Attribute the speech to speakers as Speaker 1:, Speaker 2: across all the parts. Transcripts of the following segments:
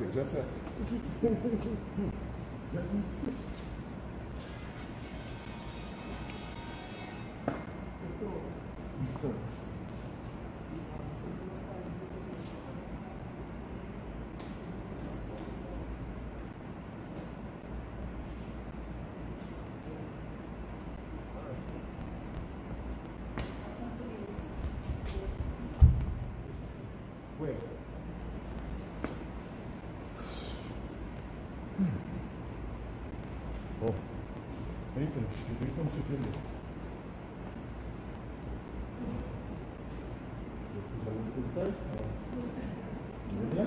Speaker 1: já certo. Wait. Oh, anything. You do something to do. Inside? Yeah.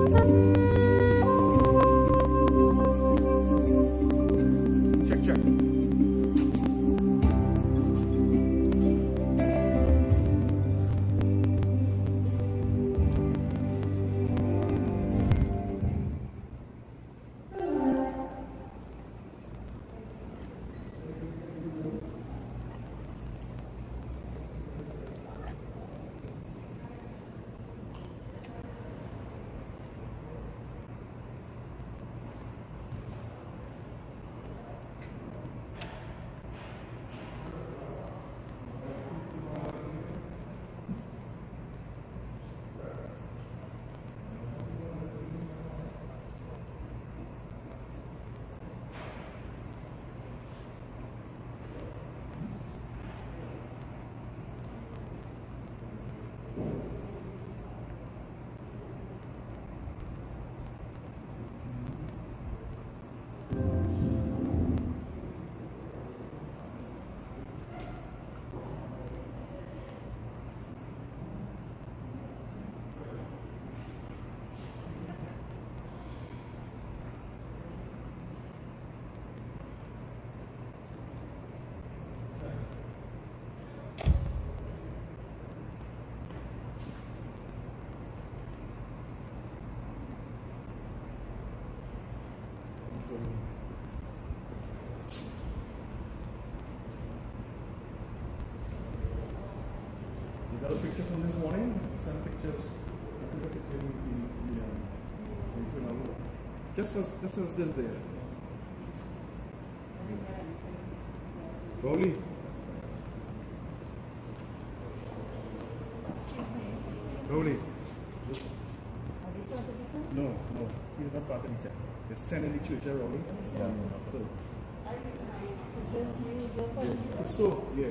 Speaker 1: Check, check. You got a picture from this morning? Some pictures. I took a picture in just as this there. Rolly. Rolly. No. He's not part of the chat. It's 10 in the future, Rolly. Yeah. So, yeah.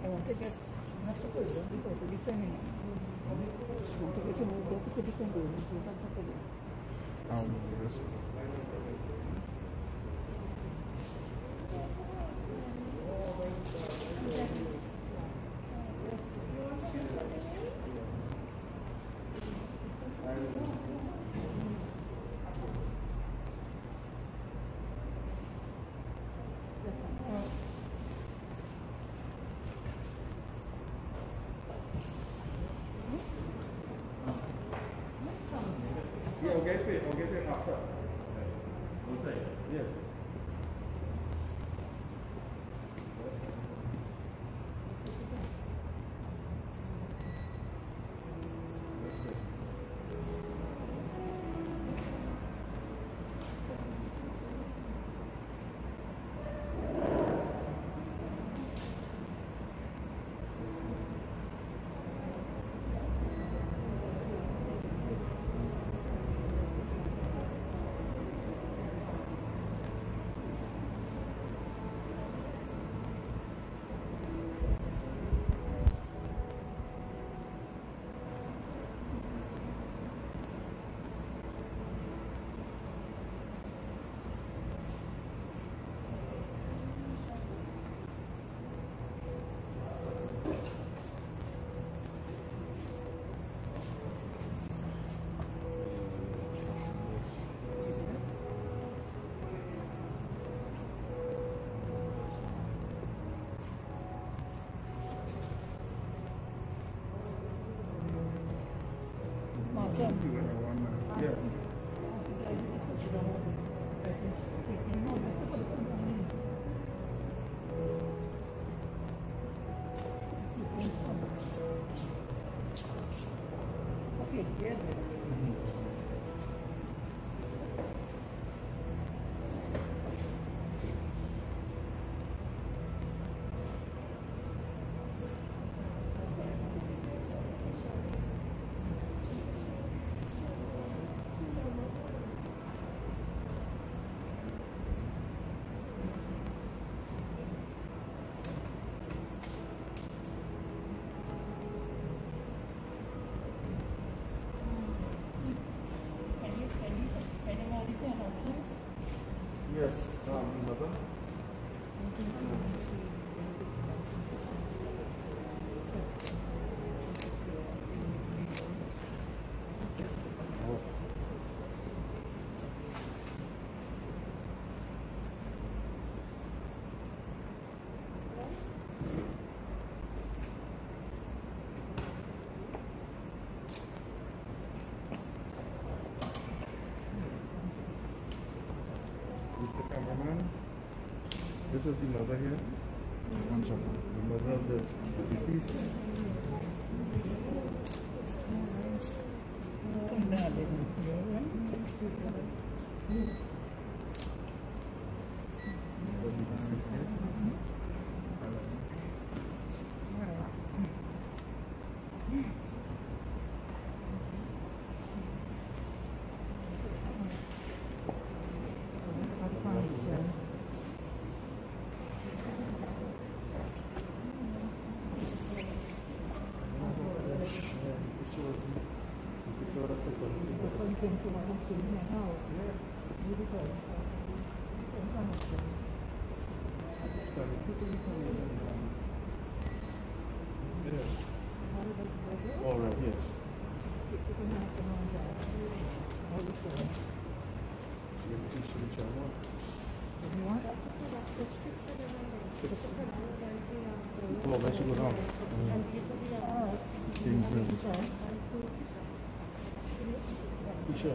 Speaker 2: want to get mas ko dito to di seminar. Want to get to di kan dulu sultan sa dulu.
Speaker 3: Yes. Yeah, I'll get it after.
Speaker 1: Outside.
Speaker 3: Yeah. Yeah. Yes, mother. Mr. Cameraman, this is the mother here. One second. The mother of the deceased. All right, yes. Oh, that should go down. Sure.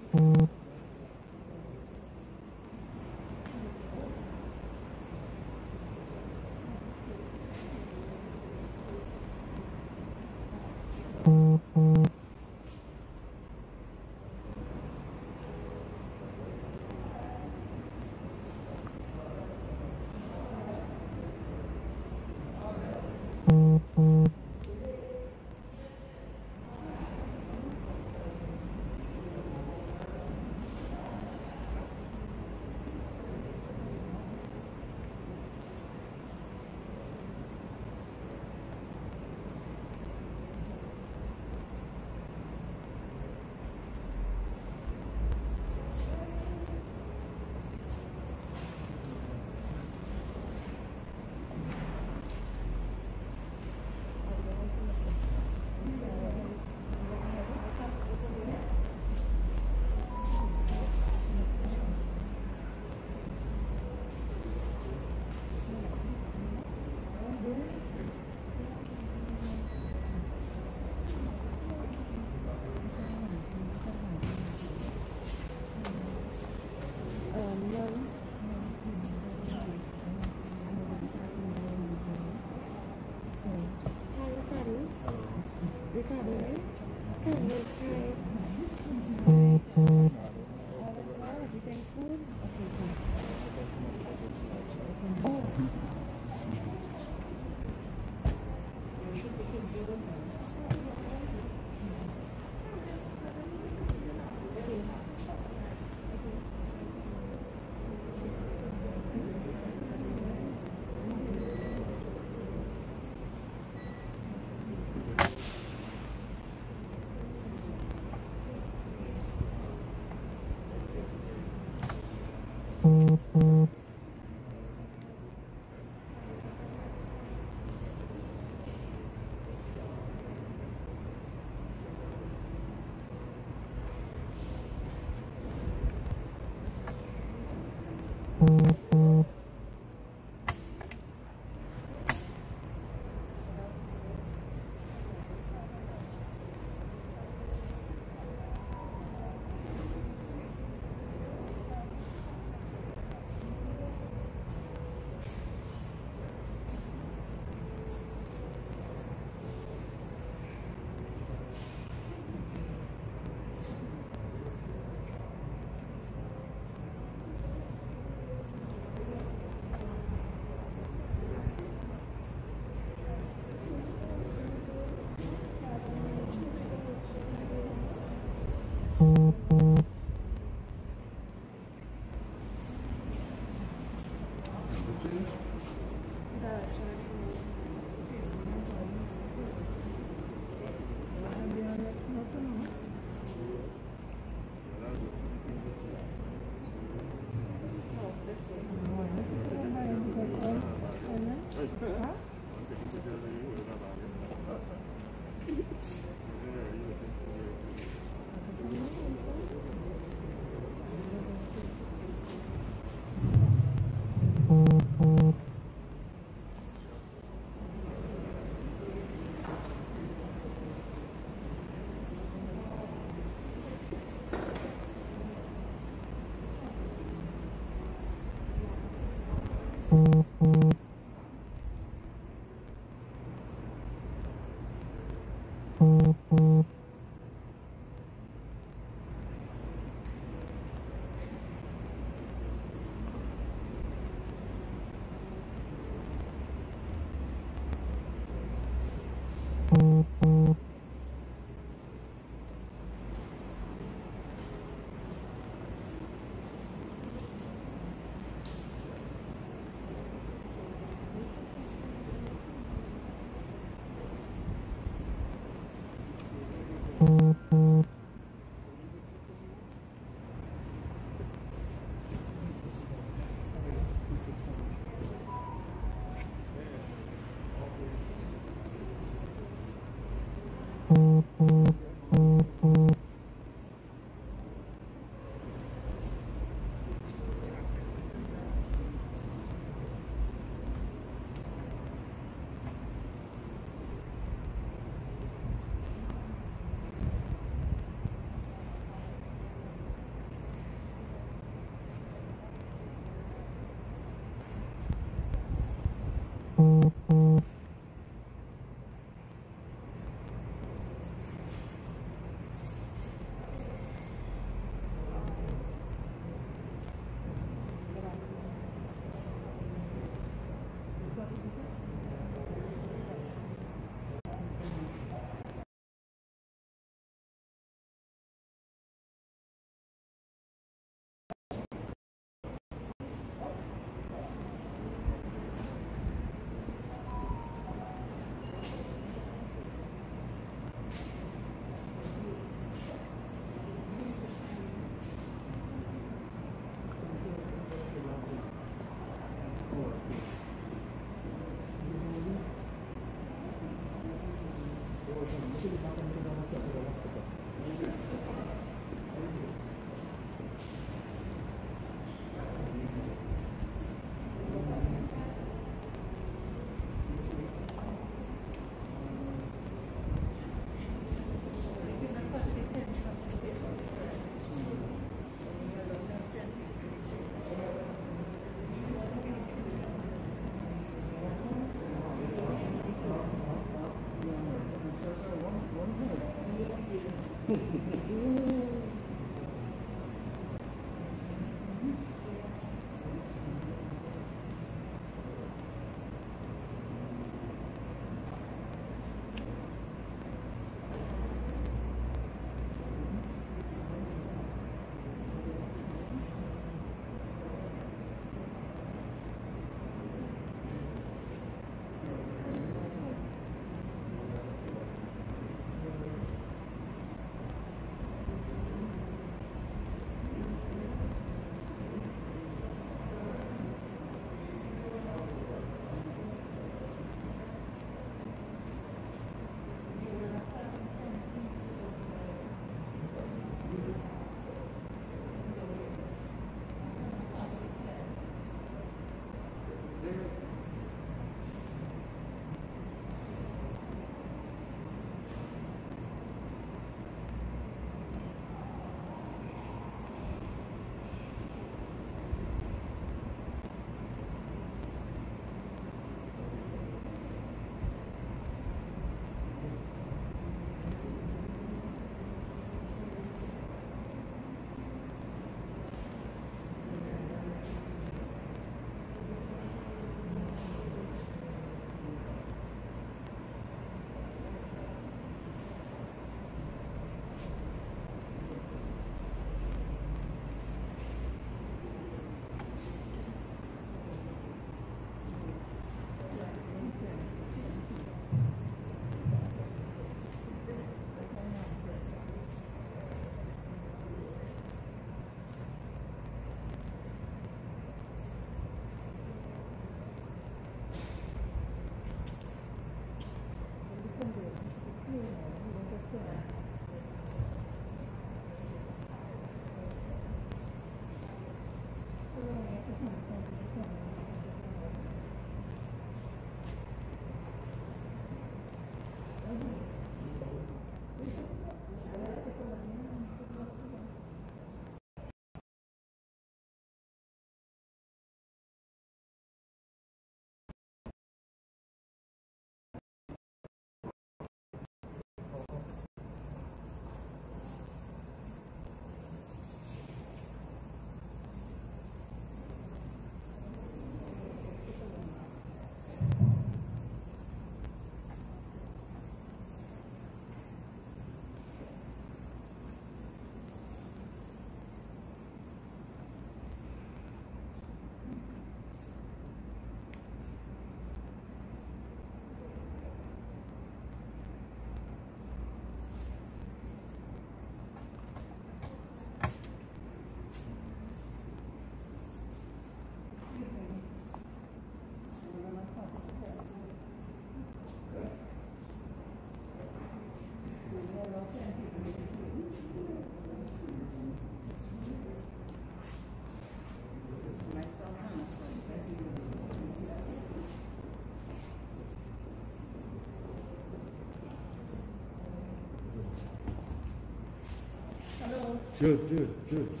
Speaker 3: Good.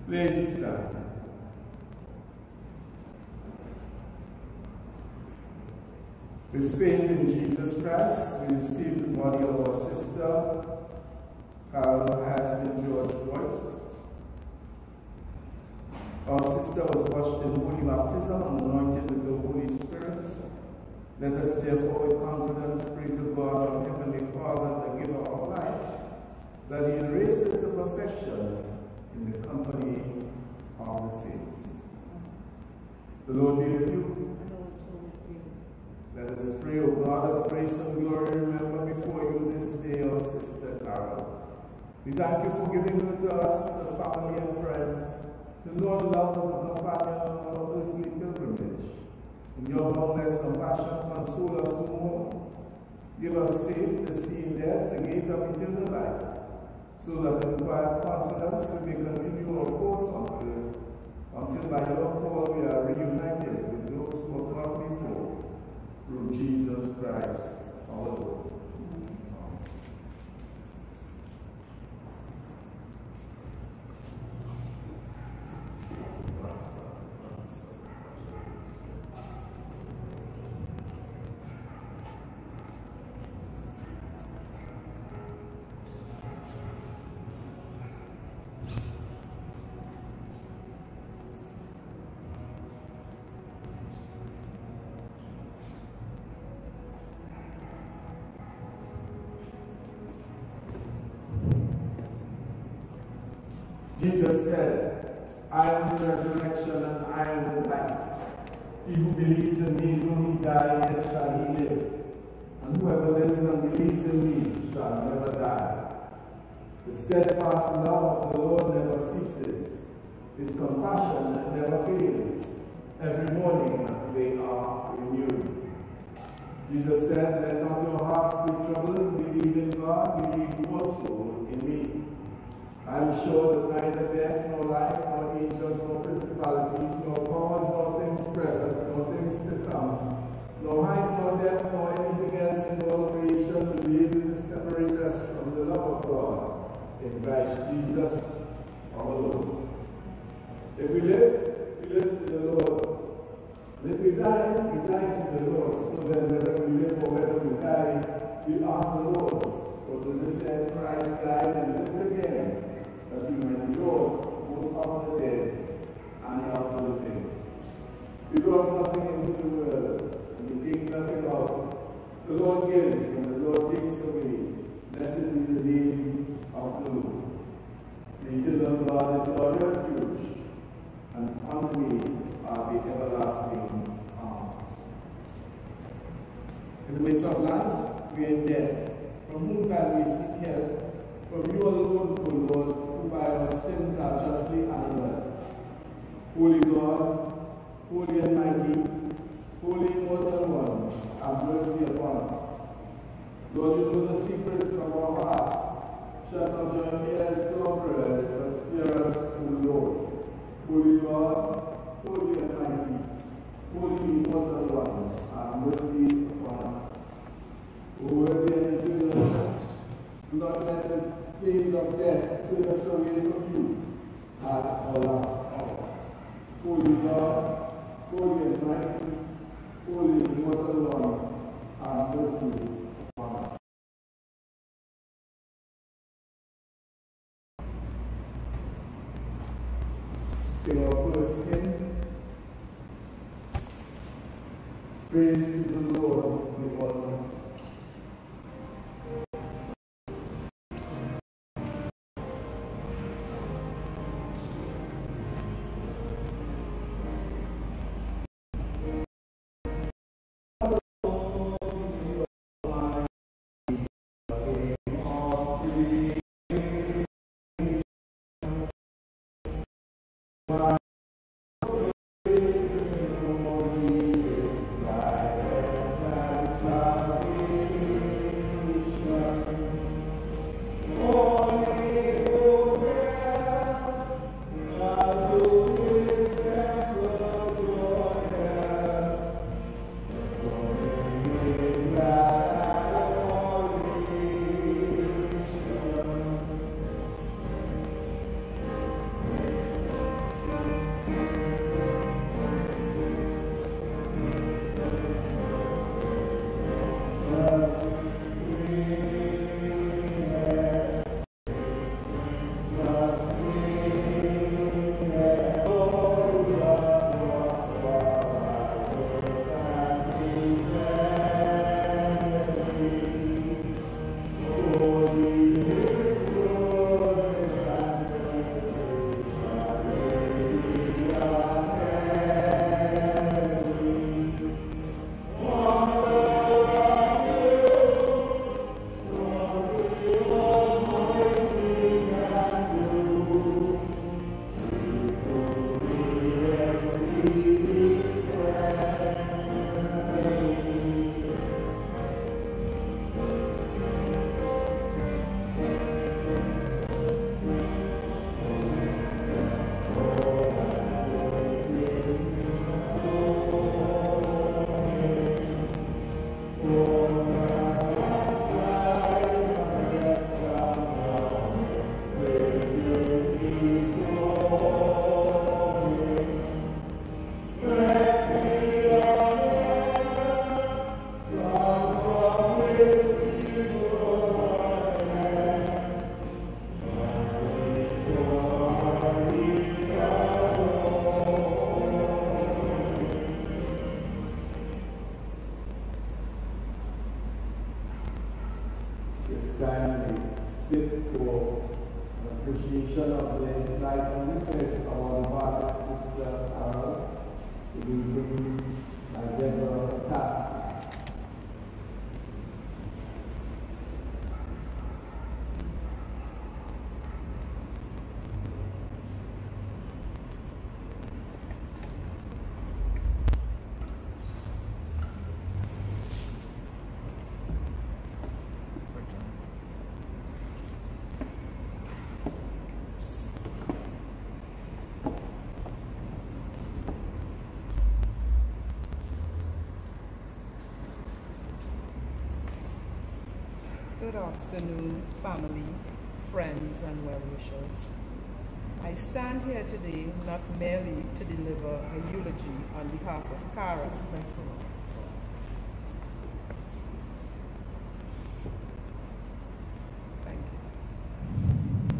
Speaker 3: Please stand. With faith in Jesus Christ, we receive the body of our sister, Carol Harrison George Boyce. Our sister was washed in holy baptism and anointed with the Holy Spirit. Let us therefore with confidence pray to God, our Heavenly Father, the giver of life, that He raise her to perfection in the company of the saints. The Lord be with you.
Speaker 2: And also with you.
Speaker 3: Let us pray, O God of grace and glory, remember before you this day our sister Carol. We thank you for giving her to us, her family and friends, to know and love as a companion on our earthly pilgrimage. In your boundless compassion, console us who mourn. Give us faith to see in death the gate of eternal life, so that in quiet confidence we may continue our course on earth, until by your call we are reunited with those who have gone before, through Jesus Christ our Lord. Jesus said, I am the resurrection and I am the life. He who believes in me, though he die, yet shall he live. And whoever lives and believes in me shall never die. The steadfast love of the Lord never ceases. His compassion never fails. Every morning they are renewed. Jesus said, let not your hearts be troubled. Believe in God, believe also in me. I am sure that neither death, nor life, nor angels, nor principalities, nor powers, nor things present, nor things to come, nor height, nor depth, nor anything else in all creation will be able to separate us from the love of God in Christ Jesus our Lord. If we live to the Lord. And if we die to the Lord. So then whether we live or whether we die, we are the Lord's. For to this end Christ died and lived again, that He might be Lord both of the dead and of the living. We brought nothing into the world, and we take nothing out. The Lord gives, and the Lord takes away. Blessed be the name of the Lord. The eternal God is our refuge, and underneath are the everlasting arms. In the midst of life, we are in death. From whom can we seek help? From you alone, O Lord, who by our sins are justly honored. Holy God, holy and mighty, holy immortal one, have mercy upon us. Lord, you know the secrets of our hearts. Shut not your ears to our prayers, but hear us, O Lord. Holy God, holy and mighty, holy immortal one, have mercy upon us. O worthy and eternal Church, do not let the pains of death turn us away from you at our last hour. Holy God, holy and mighty, holy immortal one, have mercy upon us. Sing our first hymn. Praise to the Lord with all. this time we sit for appreciation of the life and request of our beloved sister Carol, to be bringing my Deborah task.
Speaker 2: Good afternoon, family, friends, and well-wishers. I stand here today not merely to deliver a eulogy on behalf of Cara. Thank you.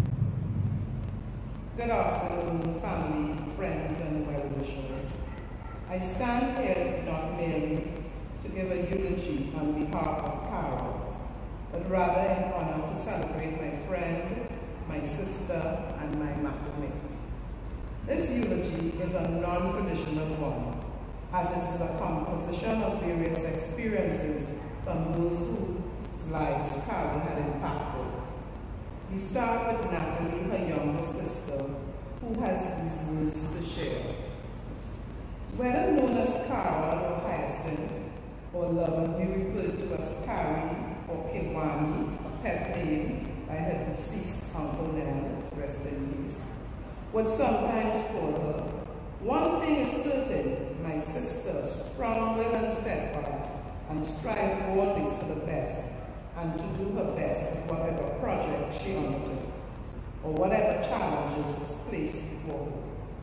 Speaker 2: Good afternoon, family, friends, and well-wishers. I stand here not merely to give a eulogy on behalf of Cara, but rather in honor to celebrate my friend, my sister, and my matame. This eulogy is a non-traditional one, as it is a composition of various experiences from those whose lives Cara had impacted. We start with Natalie, her younger sister, who has these words to share. Whether known as Cara or Hyacinth, or lovingly referred to as Carrie, or Kiwani, a pet name by her deceased Uncle Nell, rest in peace, would sometimes call her. One thing is certain, my sister, strong-willed and steadfast, and strive always for the best, and to do her best with whatever project she undertook, or whatever challenges was placed before her.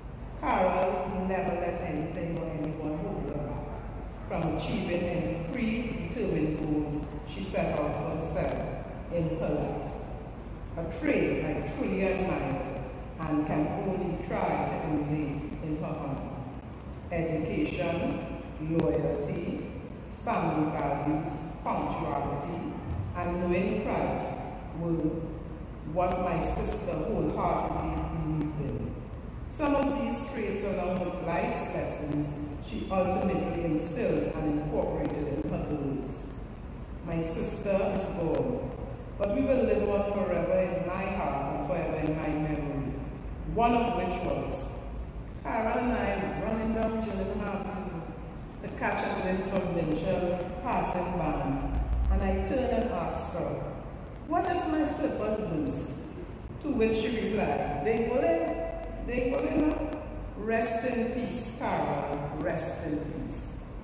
Speaker 2: Cara never let anything or anyone hold her back from achieving any predetermined goals she set out for herself in her life. A trait I truly admire and can only try to emulate in her honor. Education, loyalty, family values, punctuality, and knowing Christ were what my sister wholeheartedly believed in. Some of these traits, along with life's lessons, she ultimately instilled and incorporated in her girls. My sister is gone, but we will live on forever in my heart and forever in my memory. One of which was Cara and I running down Gillingham Avenue to catch a glimpse of Lynchell passing by, and I turned and asked her, "What if my slippers burst?" To which she replied, "They will. Rest in peace, Cara, rest in peace."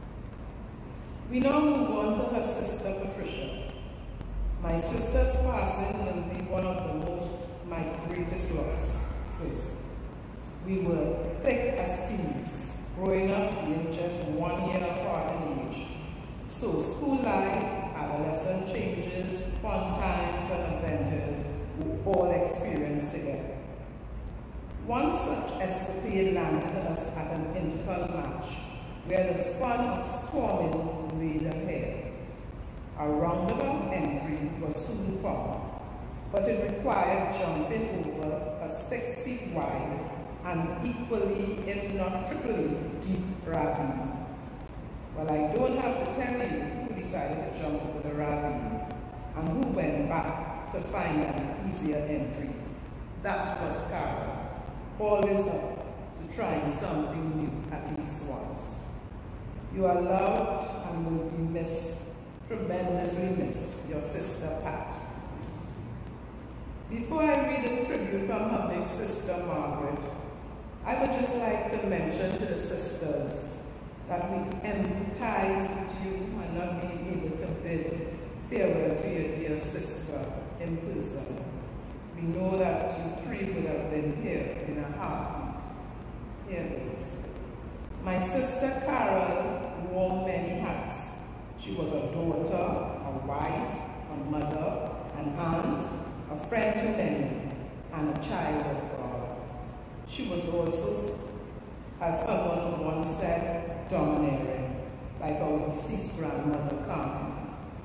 Speaker 2: We now move on to her sister, Patricia. My sister's passing will be one of my greatest losses. We were thick as thieves, growing up being just 1 year apart in age. So school life, adolescent changes, fun times, and adventures we all experienced together. One such escapade landed us at an interval match, where the fun of storming laid ahead. A roundabout entry was soon found, but it required jumping over a 6 feet wide and equally, if not triply, deep ravine. Well, I don't have to tell you who decided to jump over the ravine and who went back to find an easier entry. That was Cara. Always up to trying something new at least once. You are loved and will be missed, tremendously missed, your sister Pat. Before I read a tribute from her big sister Margaret, I would just like to mention to the sisters that we empathize with you and not being able to bid farewell to your dear sister in person. We know that you three would have been here in a heartbeat. Here it is. My sister Carol wore many hats. She was a daughter, a wife, a mother, an aunt, a friend to many, and a child of God. She was also, as someone once said, domineering, like our deceased grandmother Carmen.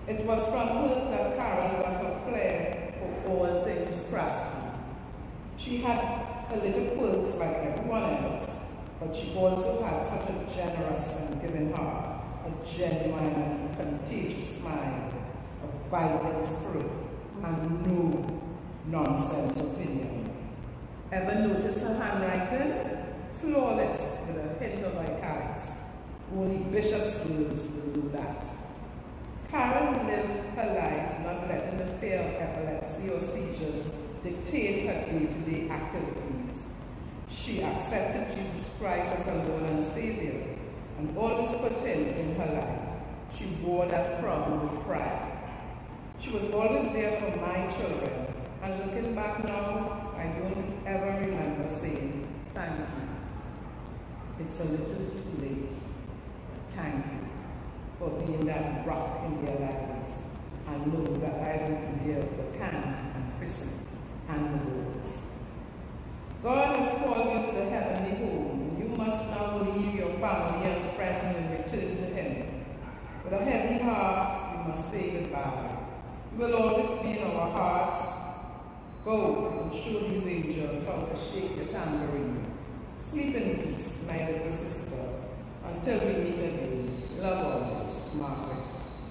Speaker 2: It was from her that Carol got her flair for all things crafty. She had her little quirks like everyone else, but she also had such a generous and giving heart, a genuine and contagious smile, a vibrant spirit, and no nonsense opinion. Ever notice her handwriting? Flawless, with a hint of italics. Only bishops' girls will do that. Carol lived her life not letting the fear of epilepsy or seizures dictate her day-to-day activities. She accepted Jesus Christ as her Lord and Savior, and always put him in her life. She bore that crown with pride. She was always there for my children, and looking back now, I don't ever remember saying, thank you. It's a little too late. Thank you for being that rock in their lives, and know that I will be here for Can and Chrissy and the boys. God has called you to the heavenly home, and you must now leave your family and friends and return to him. With a heavy heart, you must say goodbye. You will always be in our hearts. Go and show these angels how to shake the tambourine. Sleep in peace, my little sister, until we meet again. Love always, Margaret.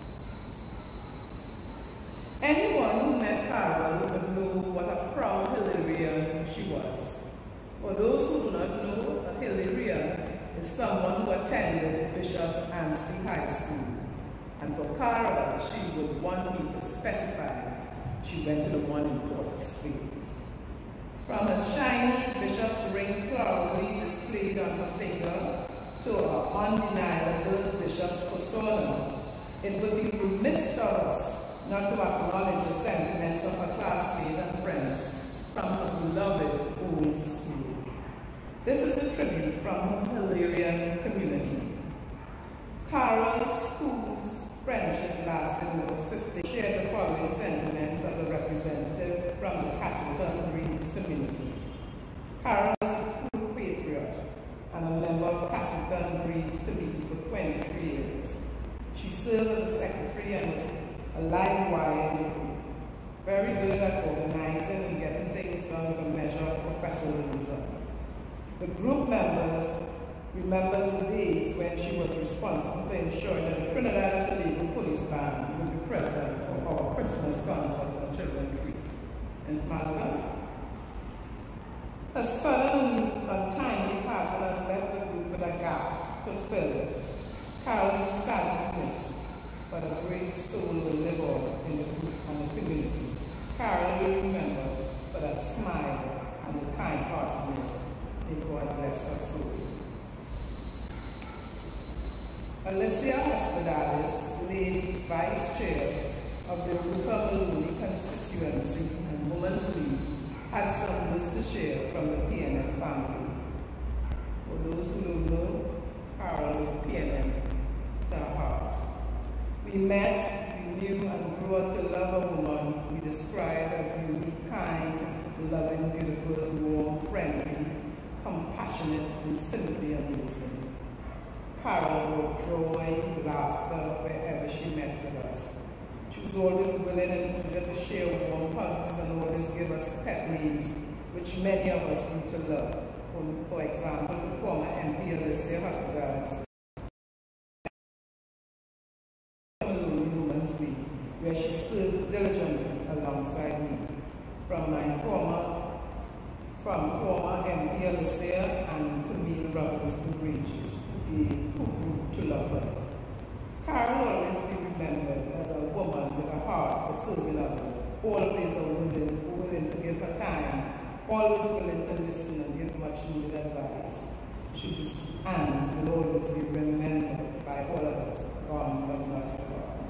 Speaker 2: Anyone who met Carol would know what a proud Hilarion she was. For those who do not know, a Hilarion is someone who attended Bishop's Anstey High School. And for Carol, she would want me to specify she went to the one in Port of Spain. From a shiny Bishop's ring proudly displayed on her finger to her undeniable Bishop's persona, it would be remiss of us not to acknowledge the sentiments of her classmates and friends from her beloved old school. This is a tribute from her Hilarion community. Carol's school's friendship lasted over 50 years. She shared the following sentiments as a representative from the Castleton Greens community. Carol is a true patriot and a member of Castleton Greens committee for 23 years. She served as a secretary and was a live wire in the group. Very good at organizing and getting things done with a measure of professionalism. The group members remembers the days when she was responsible for ensuring that the Trinidad and Tobago Police Band would be present for our Christmas concerts and children's treats in Malaga. Her sudden and untimely passing has left the group with a gap to fill. Carol started this, but a great soul will live on in the group and the community. Carol will remember for that smile and the kind-heartedness. May God bless her soul. Alicia Hospitalis, late Vice Chair of the Ruka Maloney Constituency and Women's League, had some words to share from the PNM family. For those who don't know, Carol is PNM to her heart. We met, we knew, and grew up to love a woman we described as unique, kind, loving, beautiful, warm, friendly, compassionate, and simply amazing. Carol brought joy, laughter wherever she met with us. She was always willing and eager to share warm hugs and always give us pet names, which many of us grew to love. For example, the former MP Alicia Hospitalis, Women's League, where she served diligently alongside me. From former MP Alicia and Camille Robinson Bridges, who grew to love her. Carol will always be remembered as a woman with a heart for serving others, always willing to give her time, always willing to listen and give much needed advice. She was and will always be remembered by all of us, gone but not forgotten.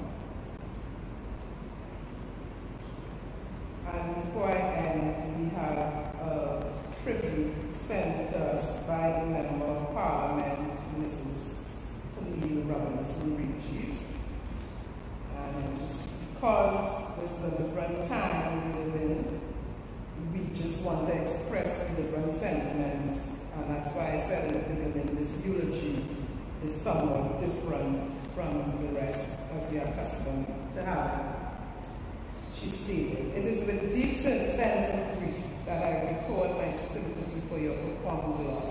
Speaker 2: And before I end, we have a tribute sent to us by the Member of Parliament, Mrs. Camille Robinson Bridges. And just because this is a different time we live in, we just want to express different sentiments. And that's why I said in the beginning, this eulogy is somewhat different from the rest. as we are accustomed to have. She stated, "It is with deep sense of grief that I record my sympathy for your profound loss.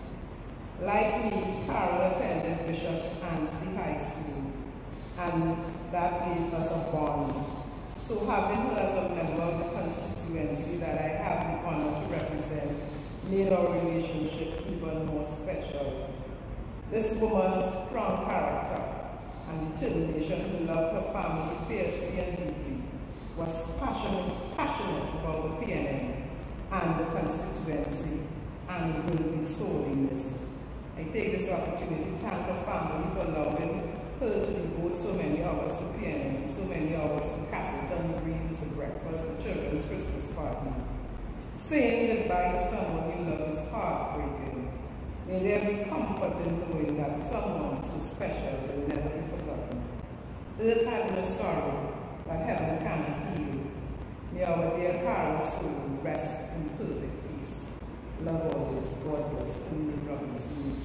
Speaker 2: Like me, Carol attended Bishop's Anstey High School, and that gave us a bond. So having her as a member of the constituency that I have the honor to represent made our relationship even more special. This woman's strong character and determination to love her family fiercely and deeply was passionate about the PNM and the constituency, and will be sorely missed. I take this opportunity to thank her family for allowing her to devote so many hours to PNM, so many hours to Castleton Greens, the breakfast, the children's Christmas party. Saying goodbye to someone you love is heartbreaking. May there be comfort in knowing that someone so special will never be forgotten. Earth had no sorrow, but heaven cannot heal. May our dear Carol's soul rest in perfect peace. Love always, God bless, and may Robinson.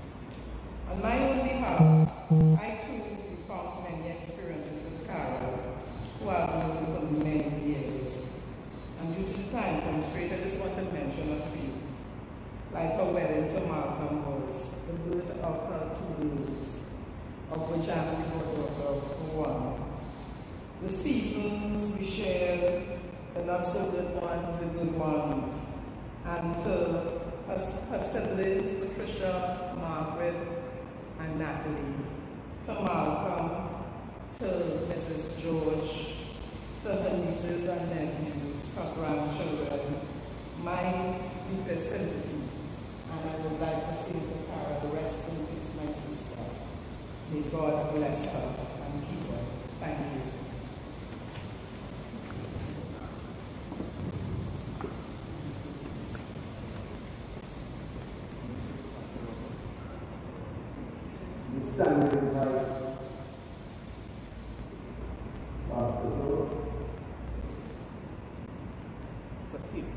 Speaker 2: On my own behalf, I too recount many experiences with Carol, who I've known for many years. And due to the time constraint, I just want to mention a few. Like her wedding to Malcolm was the birth of her two girls, of which I'm the daughter of one. The seasons we shared, the not so good ones, the good ones. And to her siblings, Patricia, Margaret, and Natalie. To Malcolm, to Mrs. George, to her nieces and nephews, her grandchildren, my deepest sympathy. And I would like to say to Carol, the rest in peace, my sister. May God bless her and keep her. Thank you.
Speaker 3: Standing by Pastor George.
Speaker 1: It's a team.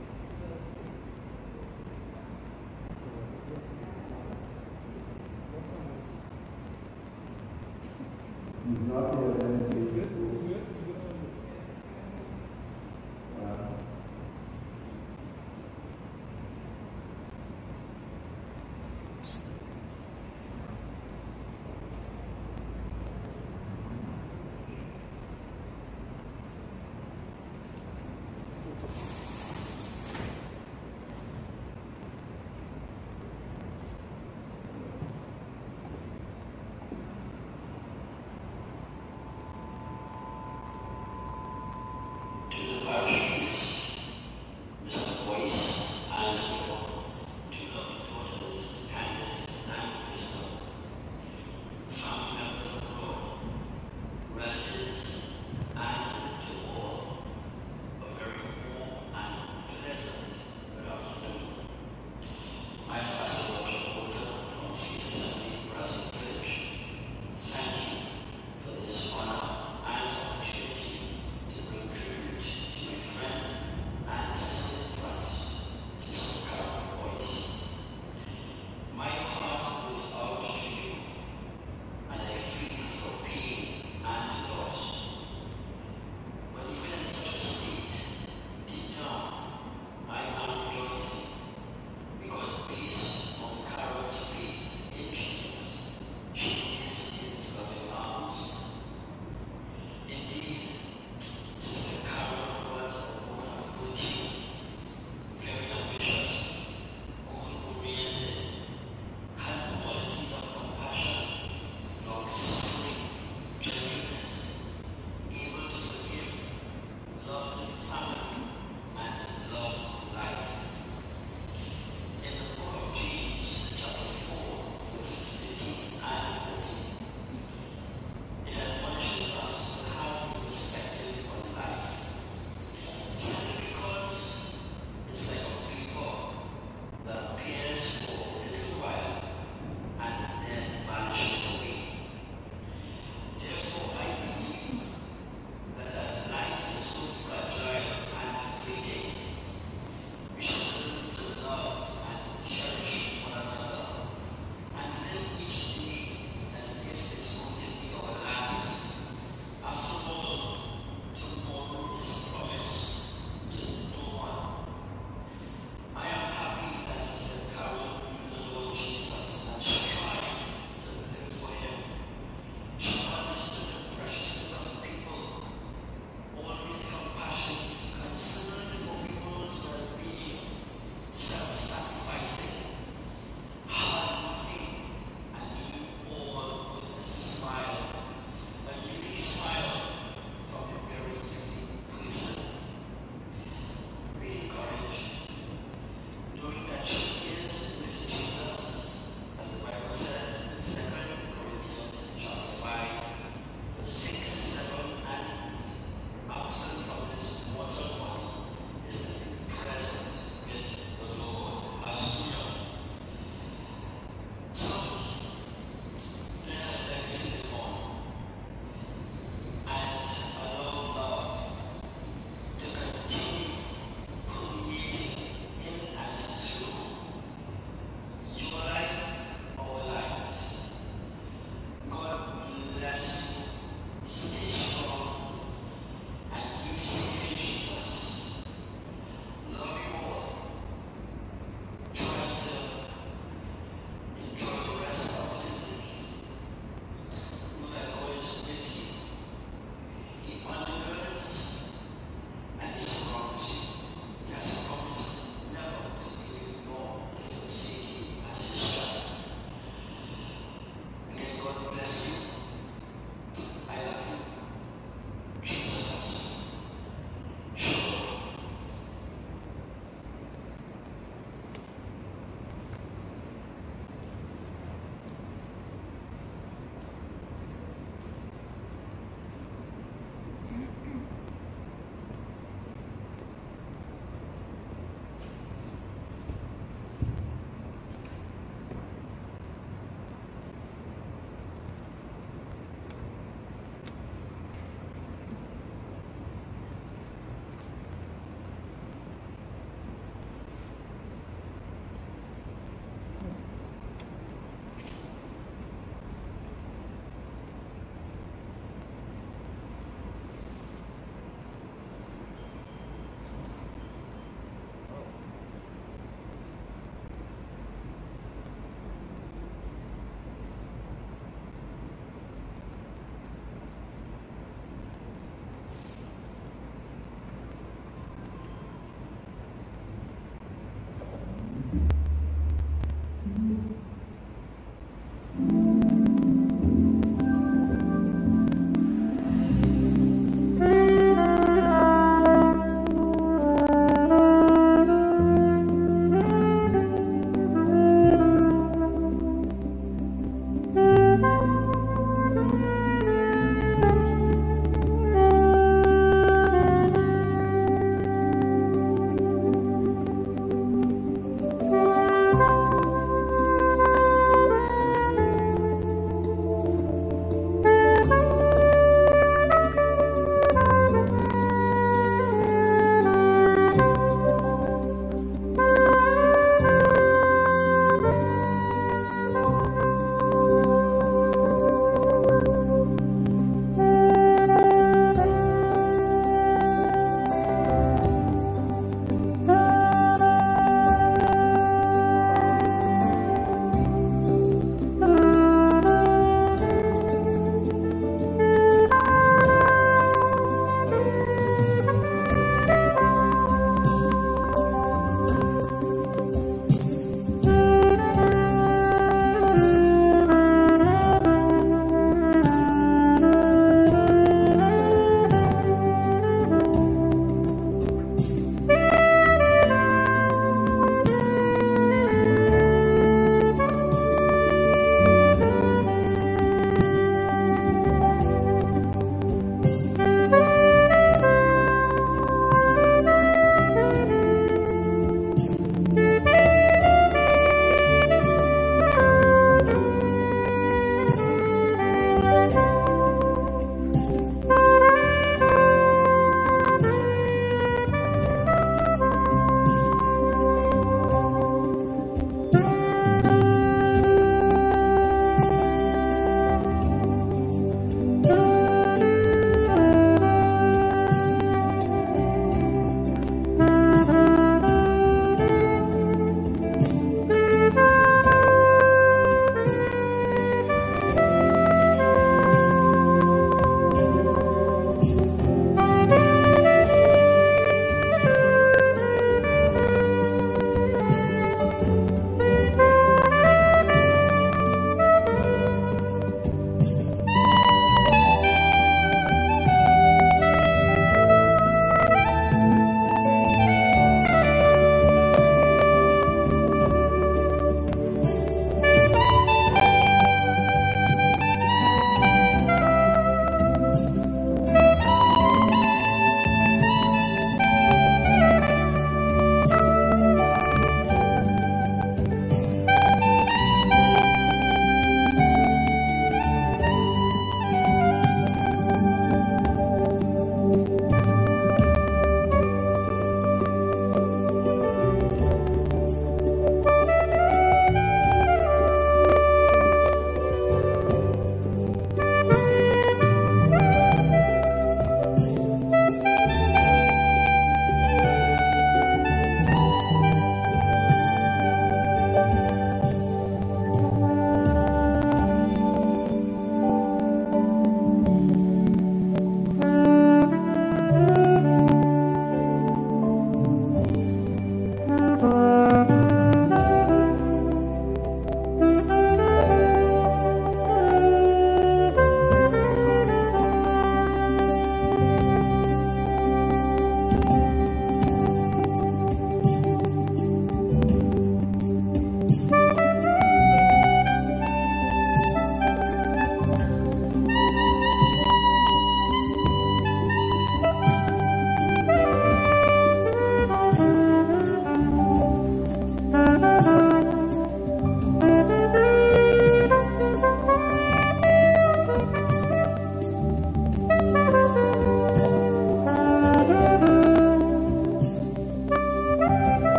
Speaker 3: He's not here, then he's good.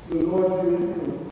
Speaker 3: The Lord be with you.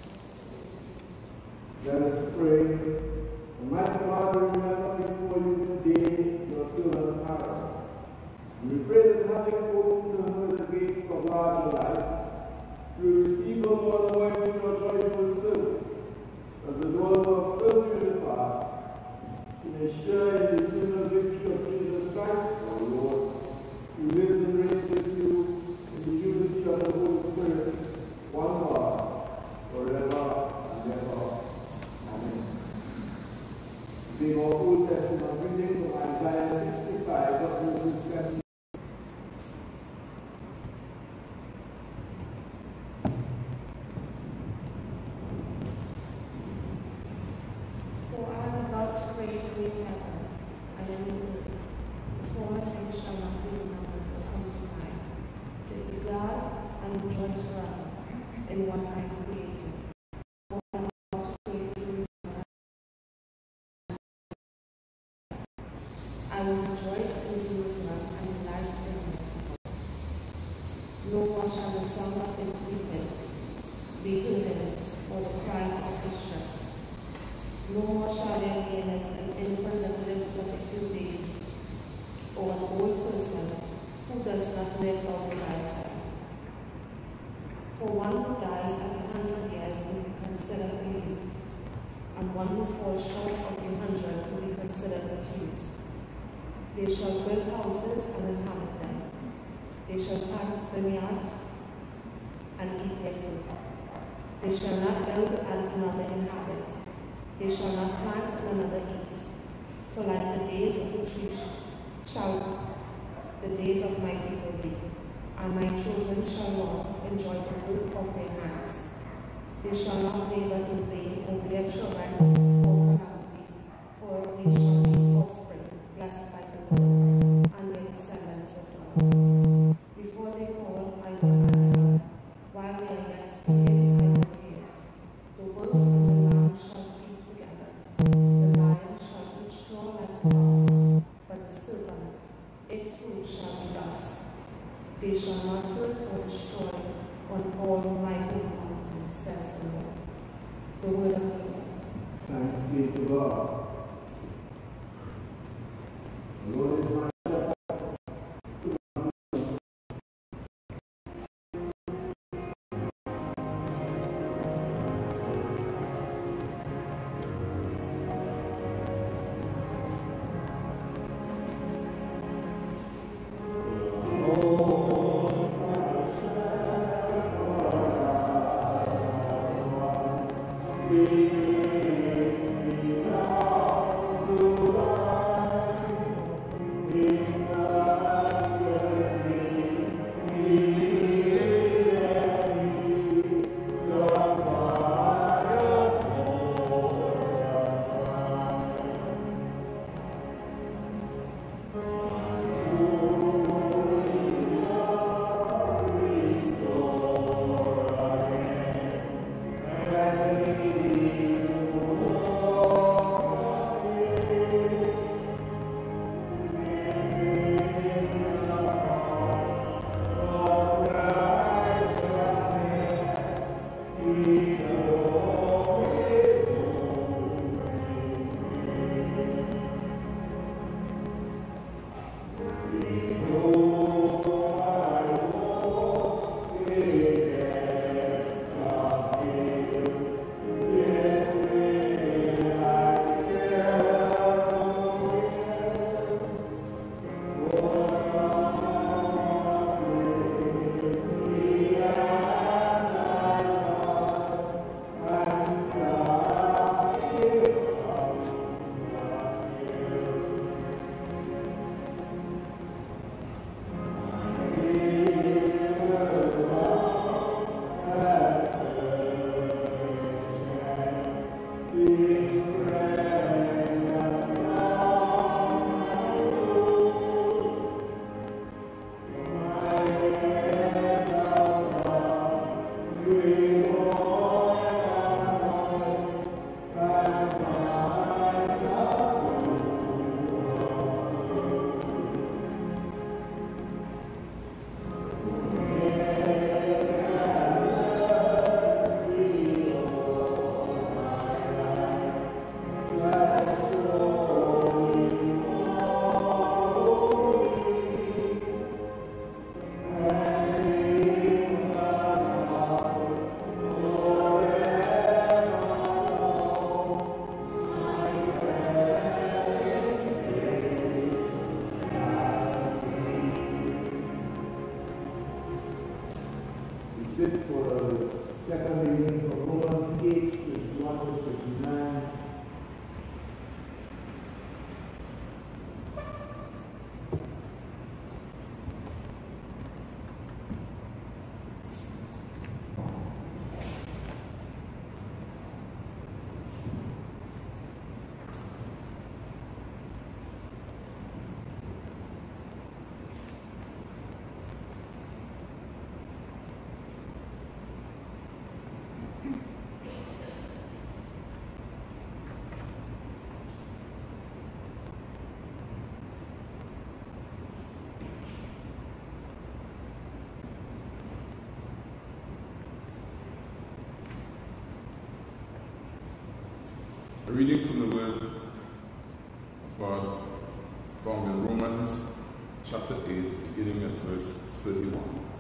Speaker 3: Let us pray. Almighty God, we remember before you today your servant Aaron. We pray that having opened to her the gates of larger life, you will receive her more and more into your joyful service. As the Lord will serve you in the past, she may share in the eternal victory of Jesus Christ, our Lord, who lives and reigns with you in the unity of the Holy Spirit, one God, forever and ever. Amen. Being our Old Testament reading from Isaiah 65, verses 17.
Speaker 4: For I am about to create a new heaven and a new earth. The former things shall not be remembered or come to mind. Be glad and rejoice forever in what I have created. For I am about to create Jerusalem. I will rejoice in Jerusalem and delight in it. No more shall the sound of it weeping be heard in it, or the cry of distress. No more shall there be in it an infant that lives but a few days, or an old person who does not live long life. For one who dies at 100 years will be considered a youth, and one who falls short of 100 will be considered accused. They shall build houses and inhabit them. They shall plant vineyards and eat their fruit. They shall not build and another inhabit. They shall not plant and another eat. For like the days of the tree shall the days of my people be, and my chosen shall not enjoy the work of their hands. They shall not labor in vain over their children for calamity, for they shall be offspring blessed by the Lord, and their descendants as well. Before they call, I will answer. While they are yet speaking, I will hear. The wolf and the lamb shall feed together. The lion shall eat straw like grass, but the serpent, its food shall be dust. They shall not hurt or destroy on all my holy mountain, says the Lord. The word of the Lord.
Speaker 3: Thanks be to God. The Lord is my Praise be God. sit for the second reading from Romans 8, 51 to 59.
Speaker 5: A reading from the Word of God found in Romans chapter 8, beginning at verse 31.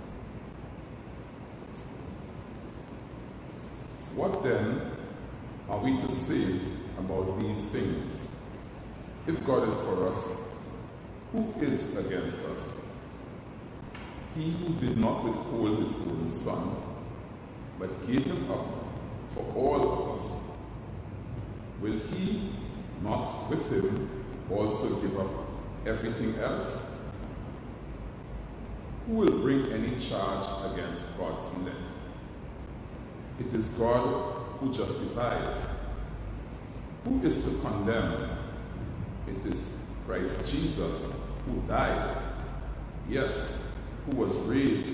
Speaker 5: What then are we to say about these things? If God is for us, who is against us? He who did not withhold his own Son, but gave him up for all of us, will he not with him also give up everything else? Who will bring any charge against God's elect? It is God who justifies. Who is to condemn? It is Christ Jesus who died, yes, who was raised,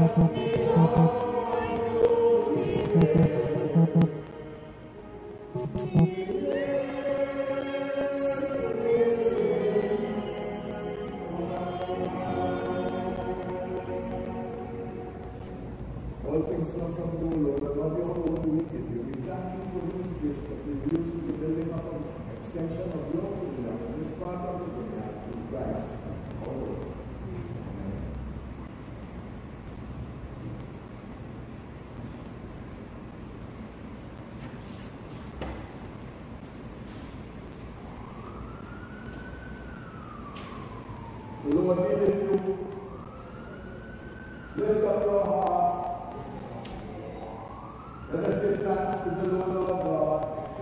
Speaker 3: All things come from you, Lord. I love your whole week with you. We thank you for these gifts that we use to the building up an extension of your kingdom in this part of the dunya through Christ our Lord. Amen. The Lord be with you. Lift up your hearts. Let us give thanks to the Lord our God.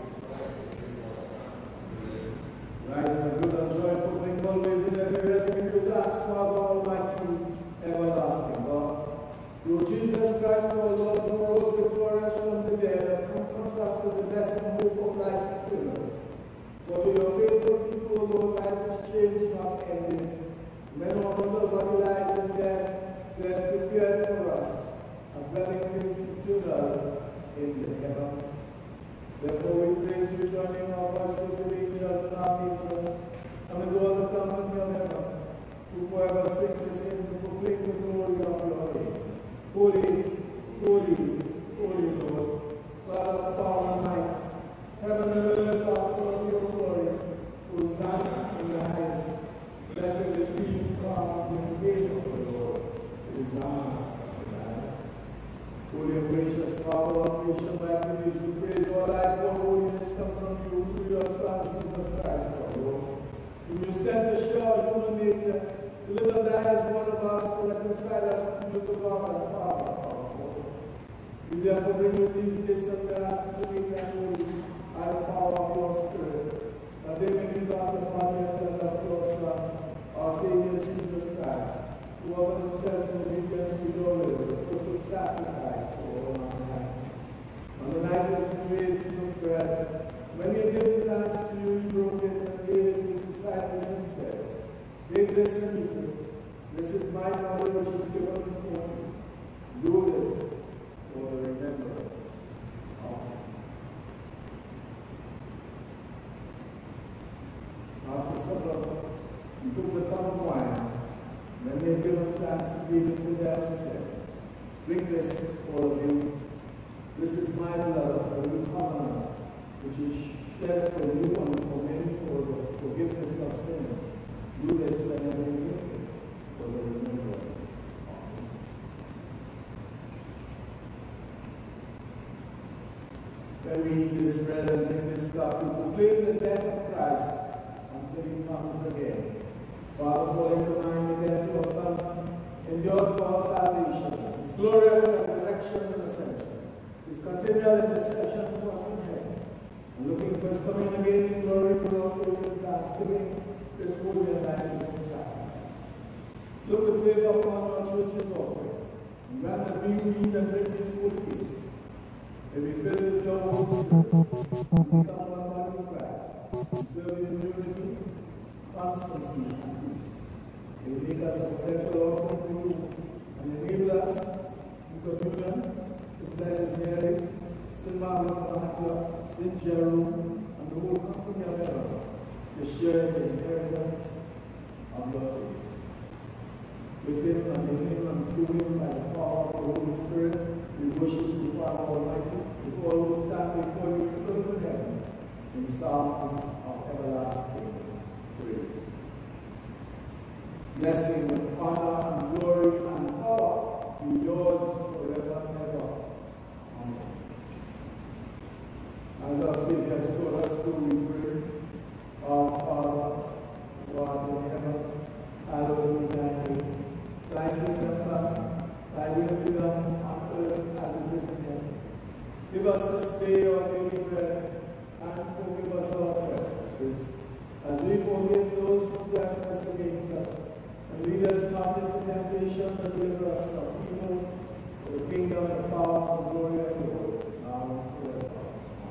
Speaker 3: Right in a good and joyful thing, always and everywhere to give you thanks, Father Almighty, everlasting God. Through Jesus Christ our Lord, who rose victorious from the dead and comforts us with the blessed hope of life eternal. For to your faithful people, Lord, life is changed, not ending. Men or mortal body lies in death, you have prepared for us a dwelling place eternal in the heavens. Therefore we praise you, joining our voices with angels and archangels, and with all the company of heaven, who forever sing this hymn to proclaim the glory of your name. Holy, holy, holy Lord, God of power and might, heaven and earth are full of your glory. Hosanna in the highest. Blessed is he who comes in the name of the Lord. Hosanna in the highest. Holy and gracious Father of creation, by whom we praise all life, for holiness comes from you through your Son, Jesus Christ, our Lord. Whom you sent to show human nature, to live and die as one of us, to reconcile us to you, to God and Father, our Lord. We therefore bring you these gifts and we ask you to make them holy by the power of your Spirit, that they may become the body and blood of your Son, our Savior Jesus Christ, who offered himself in obedience to your will, the perfect sacrifice for all mankind. On the night of his betrayal, he took bread. When he had given thanks to you, he broke it and gave it to his disciples and said, "Take this and eat it. This is my body which is given for you. Do this for the remembrance of me." After supper, he took the cup of wine. When they had given thanks, he gave it to them and said, "Drink this, all of you. This is my blood of the new covenant, which is shed for you and for many for the forgiveness of sins. Do this whenever you drink it, for the remembrance of me." When we eat this bread and drink this cup, we proclaim the death of Christ until he comes again. Father, calling to mind the death of your Son, endured for our salvation, his glorious resurrection and ascension, his continual intercession for us in heaven, and looking for his coming again in glory, for our faith and thanksgiving, this holy and life-giving sacrifice. Look with favor upon our church's offering, and grant that we who eat and drink this holy feast may be filled with your Holy Spirit, and become one body of Christ, and serve in unity, constancy, and peace. May make us a perpetual offering to you, and enable us in communion with Blessed Mary, St. Margaret of Antioch, St. Jerome, and the whole company of heaven, to share the inheritance of your saints. With him and in him and through him, by the power of the Holy Spirit, we worship you, Father Almighty, with all who stand before you in earth and heaven, in psalms of everlasting praise. Blessing and honor and glory and power be yours forever and ever. Amen. As our Savior has told us, so we pray, our Father, who art in heaven, hallowed be thy name. Thy kingdom come, thy will be done on earth as it is in heaven. Give us this day our daily bread, and forgive us our trespasses, as we forgive those who trespass against us. And lead us not into temptation, but deliver us from evil. For the kingdom, the power, and the glory are yours, now and forever.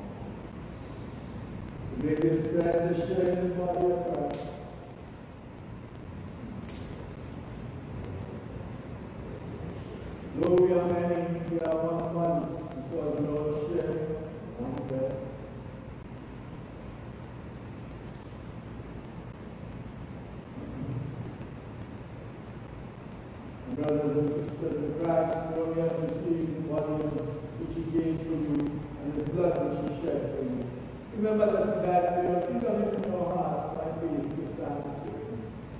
Speaker 3: May this bread to share in the body of Christ. Lord, Though we are many, we are one body, because we all share one bread. Brothers and sisters in Christ, though we have received the body which He gave for you, and His blood which He shed for you. Remember that He died for you, and He in your hearts by faith with thanksgiving.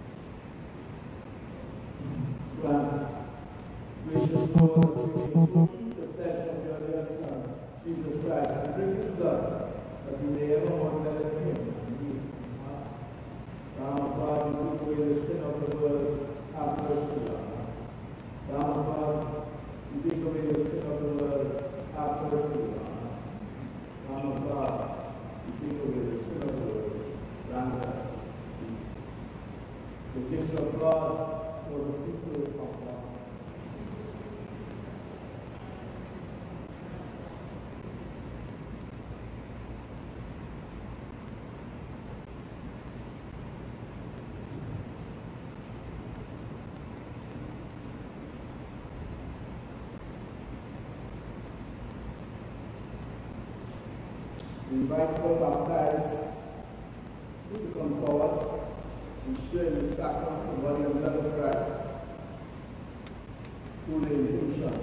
Speaker 3: Grant, gracious Lord, that we may so eat the flesh of your dear Son, Jesus Christ, and drink His blood, that we may evermore dwell in Him and He in us. Lamb of God, you took away the sin of the world, have mercy on us. Lamb of God, you take away the sin of the world, have mercy on us. Lamb of God, you take away the sin of the world, grant us peace. The gifts of God for the people of God. We invite all baptized to come forward and share the sacrament of the body and blood of Christ through the infusion.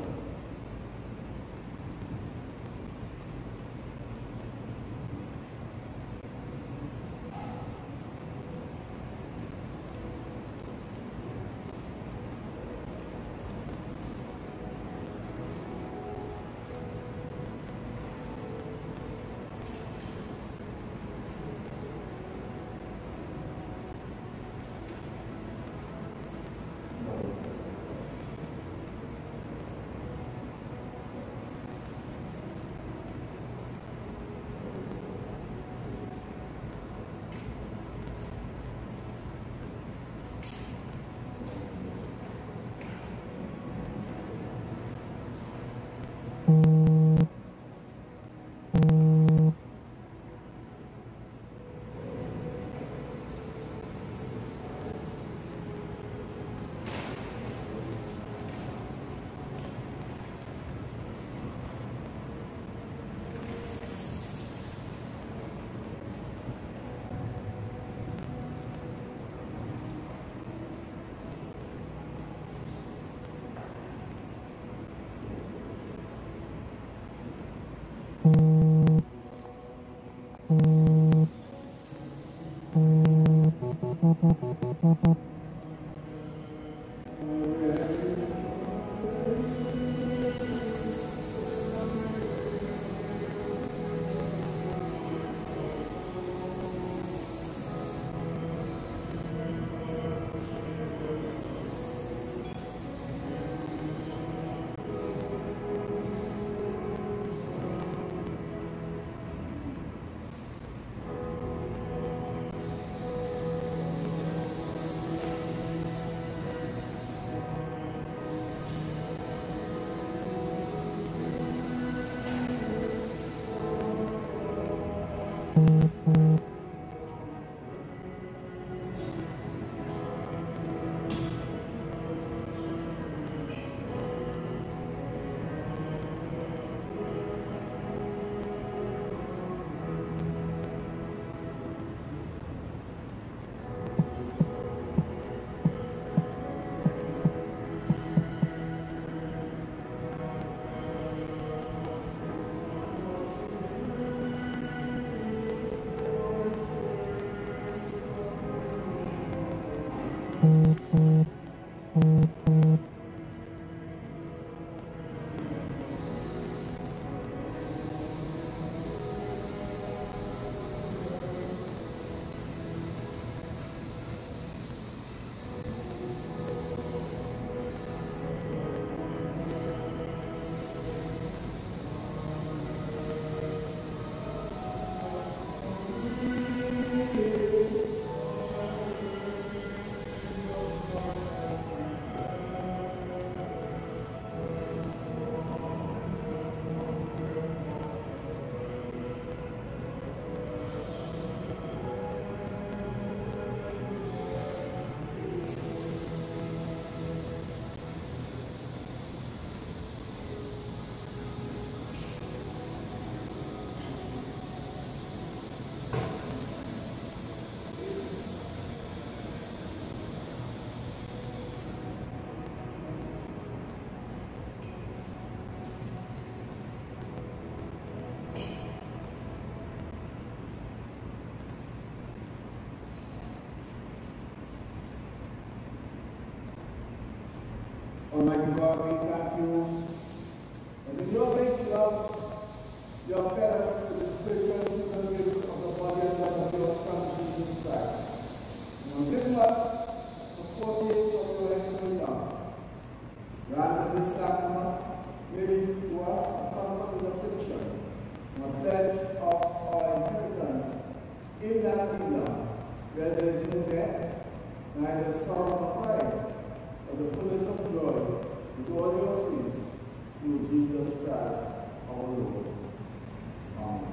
Speaker 3: Almighty God, we thank you. And in your great love, you have fed us with the spiritual milk of the body and blood of your Son, Jesus Christ. You have given us the foretaste of your heavenly love. Grant that this sacrament may be to us a comfort in affliction, and a pledge of our inheritance in that kingdom, where there is no death, neither sorrow nor crying, but the fullness of joy with all your saints, through Jesus Christ our Lord. Amen.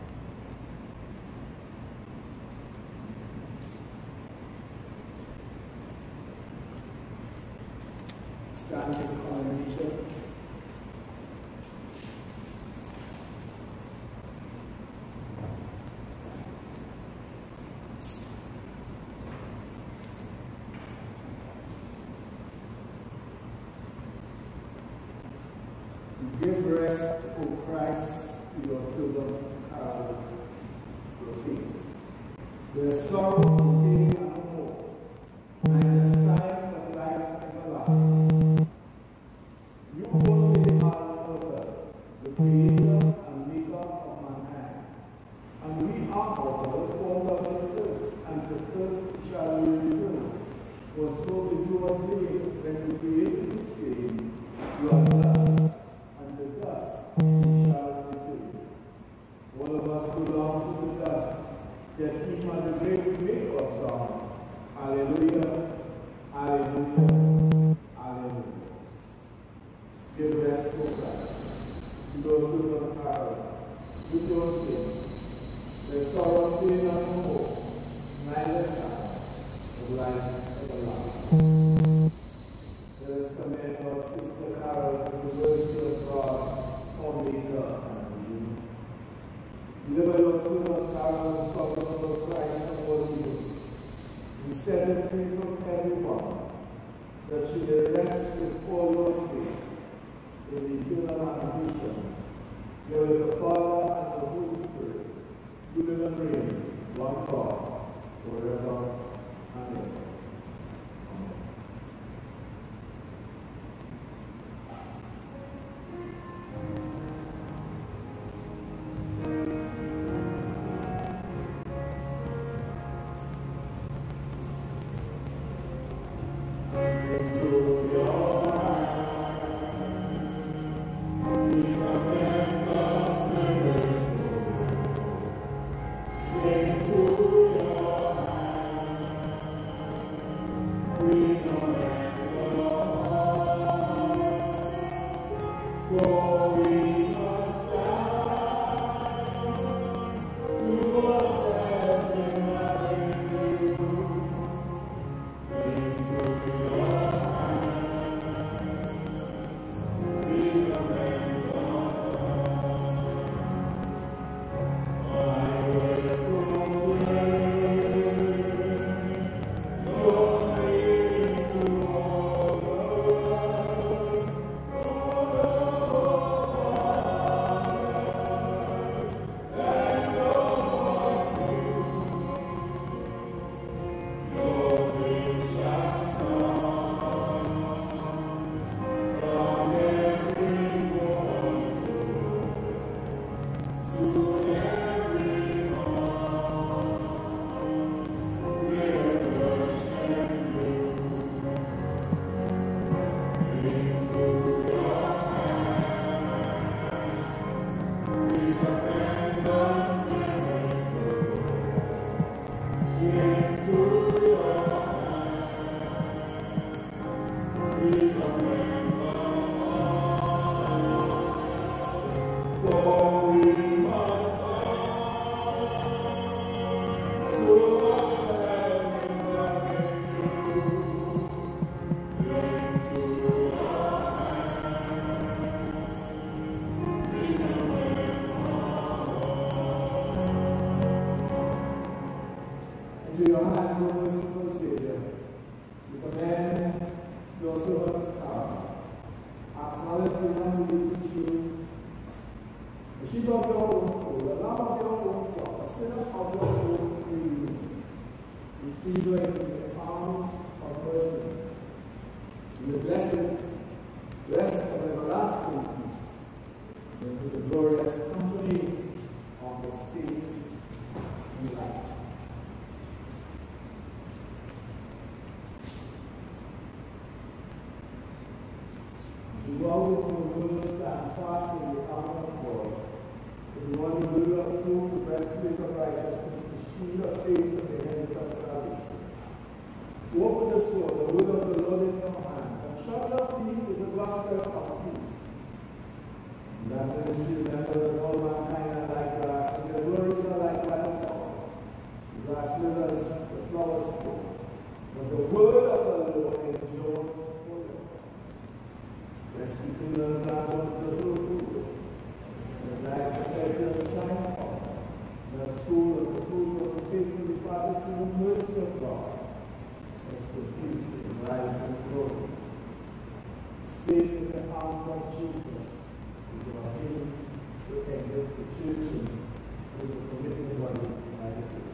Speaker 3: Stand for the commendation. Give rest, O Christ, to your servant Carol, your saints. Their sorrow, pain, and hope, and the sign of life everlasting. You only are mortal, the creator and maker of mankind. And we are mortal, formed of the earth, and the earth shall we return. For so did you ordain when you created this day, you are dust. All of us belong to the dust, yet even at the great make of song. Hallelujah, hallelujah, hallelujah. Give rest to Christ, to those who are tired, with your sins, the sorrow, pain, and hope, neither sign of life everlasting. Let us commend our sister Carol to the mercy of God, our Maker and Redeemer. Deliver your servant Carol from the love of Christ and all evil, and set her free from everyone, that she may rest with all your saints in the eternal habitation, where with the Father and the Holy Spirit, you live and reign, one God, forever and ever. Into your hands, O merciful Savior, we commend your servant Carol. Acknowledge the one who is in you, the sheep of your own fold, the lamb of your own flock, the sinner of your own community. Receive her into the arms of mercy. In the blessed into the glorious company of the saints in light. To go out into the world, stand fast in the armor of God. If you want to build up to the breastplate of righteousness, the shield of faith, and the helmet of salvation. Walk with the sword, the word of the Lord in your hands, and shut your feet with the gospel of peace. That ministry, remember that all mankind are like grass, and their glories are like wild flowers. The grass withers, the flowers grow, but the word of the Lord endures forever. Rest between the land of the Lord, and light perpetual shine upon the soul of the faithful departed through the mercy of God. Rest in peace and rise in glory. Safe in the arms of Jesus. To exit the church and to the committed body by the church.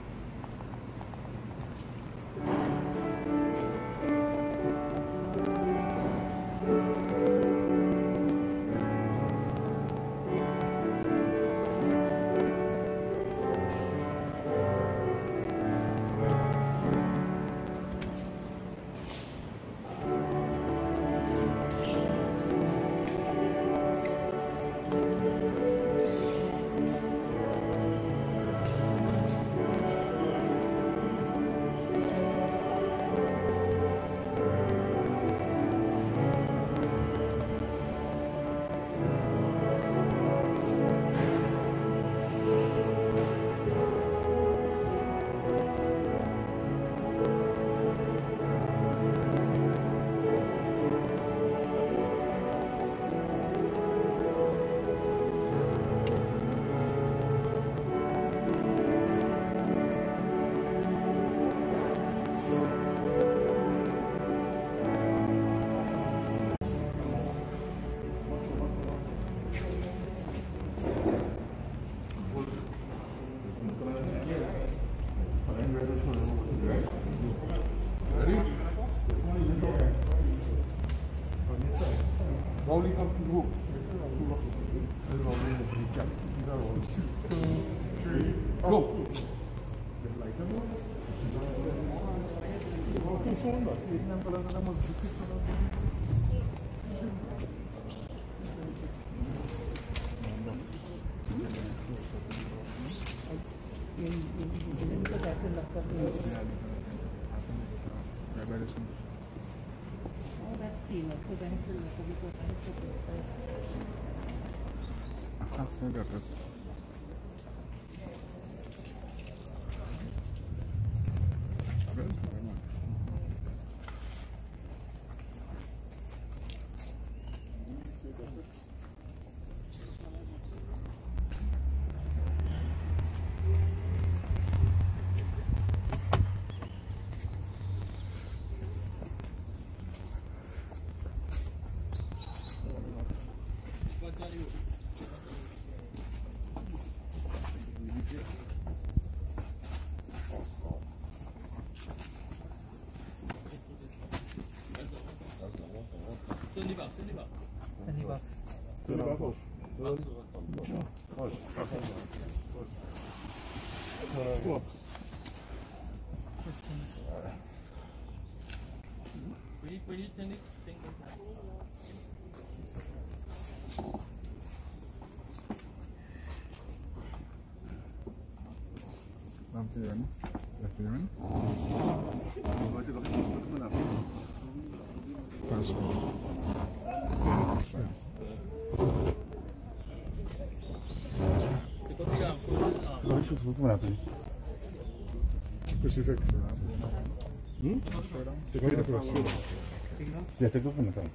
Speaker 6: Ja, take off in the time.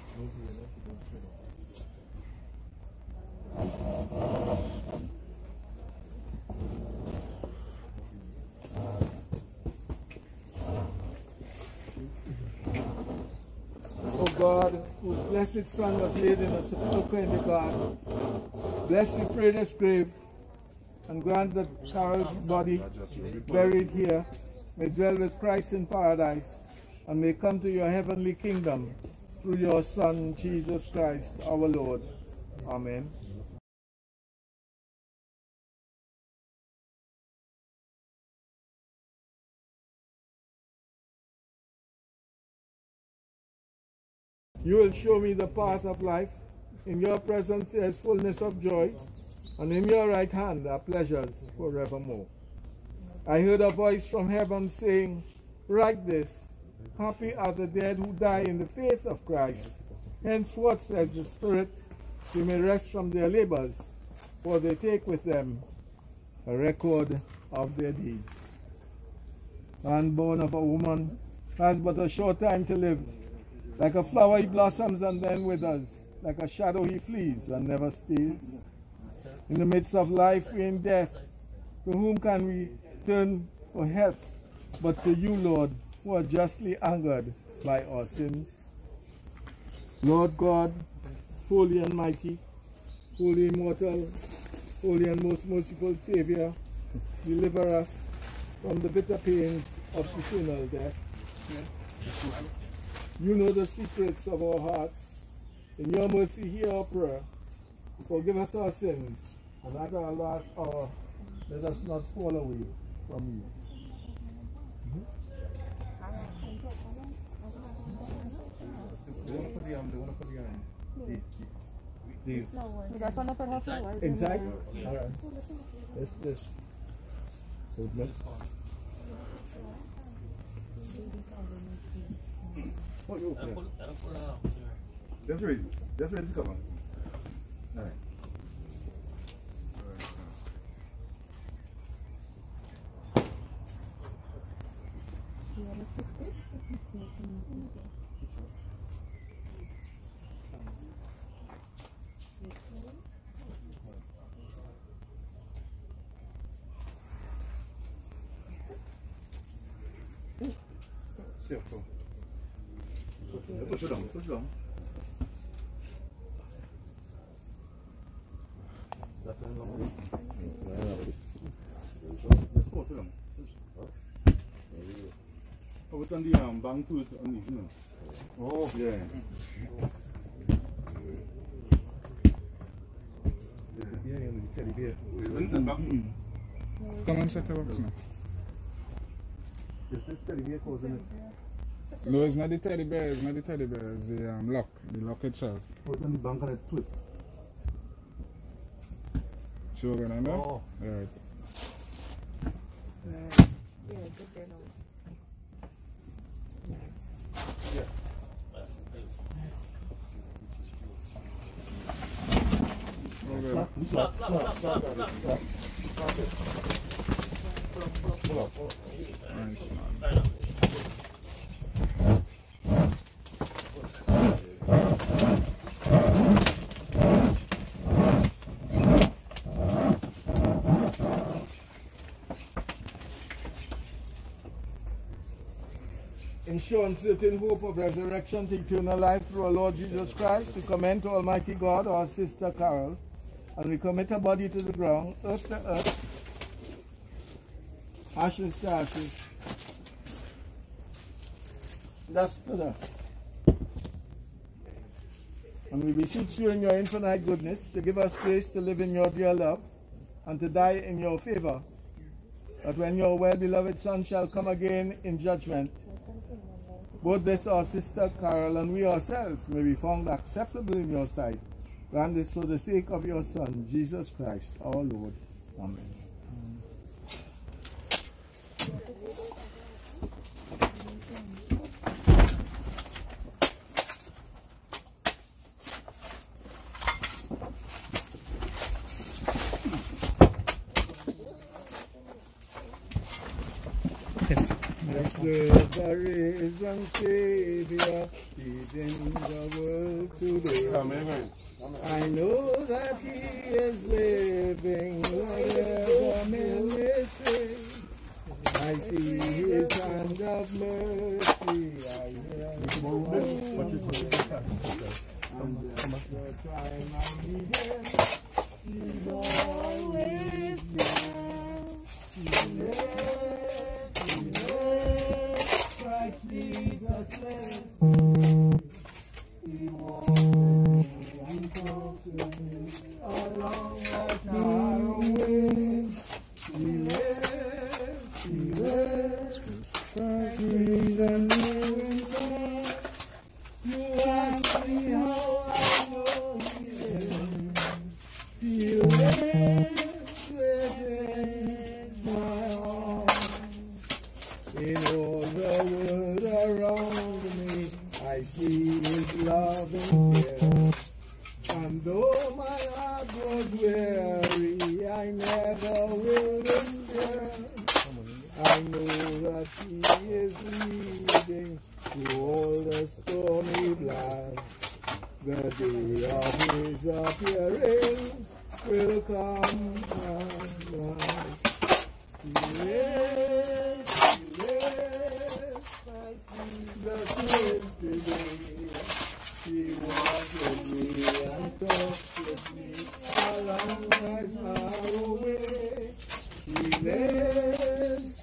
Speaker 3: O God, whose blessed Son was laid in a sepulchre in the garden, bless, we pray, this grave, and grant that Carol's body, buried here, may dwell with Christ in paradise, and may come to your heavenly kingdom through your Son, Jesus Christ, our Lord. Amen. You will show me the path of life. In your presence there is fullness of joy, and in your right hand are pleasures forevermore. I heard a voice from heaven saying, write this, happy are the dead who die in the faith of Christ. Henceforth, says the Spirit, they may rest from their labors, for they take with them a record of their deeds. Man born of a woman has but a short time to live. Like a flower he blossoms and then withers. Like a shadow he flees and never stays. In the midst of life we're in death. To whom can we turn for help but to you, Lord, who are justly angered by our sins? Lord God, holy and mighty, holy immortal, holy and most merciful Savior, deliver us from the bitter pains of eternal death. You know the secrets of our hearts. In your mercy, hear our prayer. Forgive us our sins, and at our last hour, let us not fall away from you.
Speaker 1: They want to put the
Speaker 3: Inside? All right. This. So next.
Speaker 1: Oh, you open it. That's ready. That's ready to come on. All right. Push it on, push it on. Force it on. Oh, it's on the bang to it on the, you know. Oh, yeah. Yeah, the teddy bear.
Speaker 6: Come and set it up now.
Speaker 1: Is this teddy bear causing it?
Speaker 6: No, it's not the teddy bear, it's not the teddy bear, it's the lock itself.
Speaker 1: Oh, it's on the bank and it twists.
Speaker 6: So we're gonna know?
Speaker 1: Oh.
Speaker 6: Right.
Speaker 1: Yeah. Stop. Pull up.
Speaker 3: Ensuring certain hope of resurrection to eternal life through our Lord Jesus Christ, we commend to Almighty God our sister Carol, and we commit her body to the ground, earth to earth, ashes to ashes, dust to dust. And we beseech you in your infinite goodness to give us grace to live in your dear love and to die in your favor, that when your well-beloved Son shall come again in judgment, both this our sister Carol and we ourselves may be found acceptable in your sight. Grant this for the sake of your Son, Jesus Christ, our Lord. Amen. Blessed the risen Savior, feeding the world today.
Speaker 1: Amen.
Speaker 3: I know that He is living, whatever men may say. I see His hand of mercy. I hear His voice. And the time I need Him, He's always there. He lives, Christ Jesus lives. He walks and talks along as far away. He lives, trees and ruins there. You ask me how I know he lives. He lives within my heart. In all the world around me, I see his love and care. And though my heart was weary, I never will despair. I know that he is leading through all the stormy blast. The day of his appearing will come at last. He lives, Jesus lives today. He walks with me and talks with me, along as far away. He lives,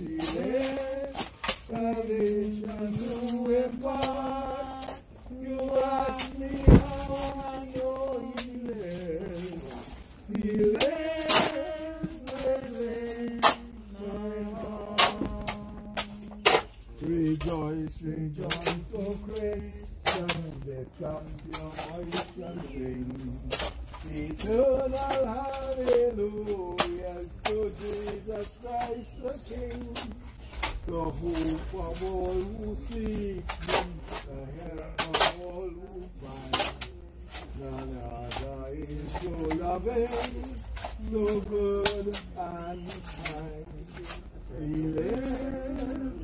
Speaker 3: salvation to impart. You ask me how I know he lives. He lives within my heart. Rejoice, rejoice, O Christian, lift up your voice and sing. Eternal hallelujahs to Jesus Christ the King, the hope of all who seek him, the help of all who find. None other is so loving, so good and kind. He lives,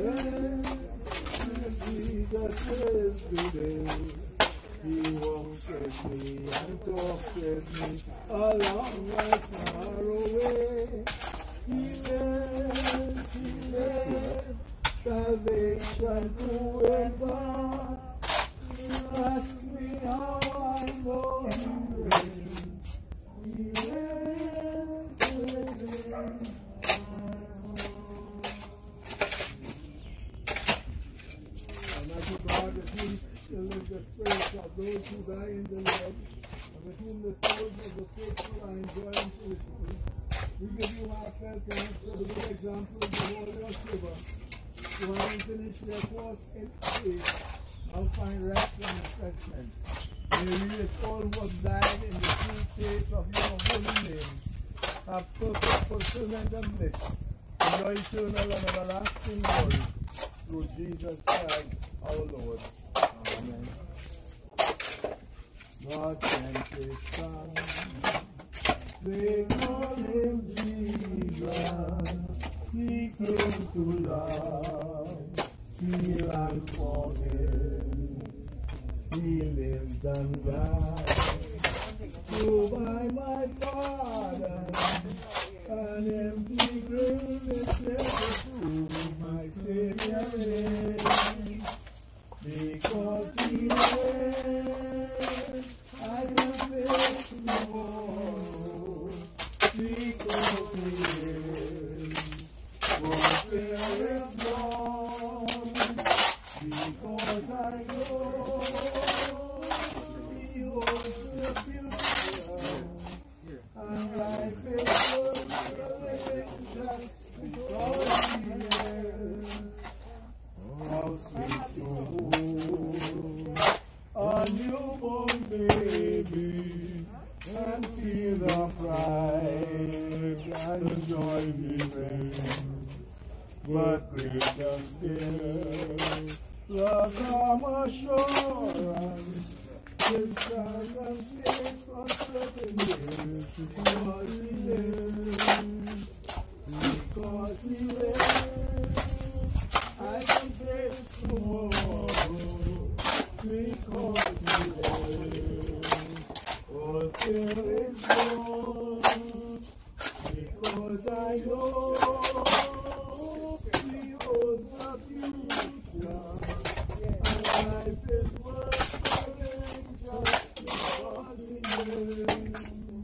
Speaker 3: Jesus lives today. He walks with me and talks with me, along as far away. He lives, salvation to impart. You ask me how I know he lives. He lives within. And as God the King to live the spirits of those who die in the Lord, and with whom the souls of the faithful are enjoying felicity. We give you our felt thanks for the good example of the warrior Shiva, who having finished their course in faith, now find rest and refreshment. May we with all who have died in the true faith of your holy name have perfect fulfillment and bliss, enjoy eternal and everlasting glory through Jesus Christ our Lord. Amen. God sent his Son, they call him Jesus. He came to love, heal and forgive. He lived and died to buy my Father. An empty grave is there to prove my Savior lives. Because he lives, I can face tomorrow. Because he lives, for fear is gone. Because I know he holds the future, and life is worth living just because he lives. How sweet to hold a newborn baby and feel the pride and joy we bring. But greater still, the calm assurance, his child and face uncertain because he lives. Because he lives, I can face tomorrow. Because he lives, all fear is gone. Because I know he holds the future, and life is worth living just because he lives.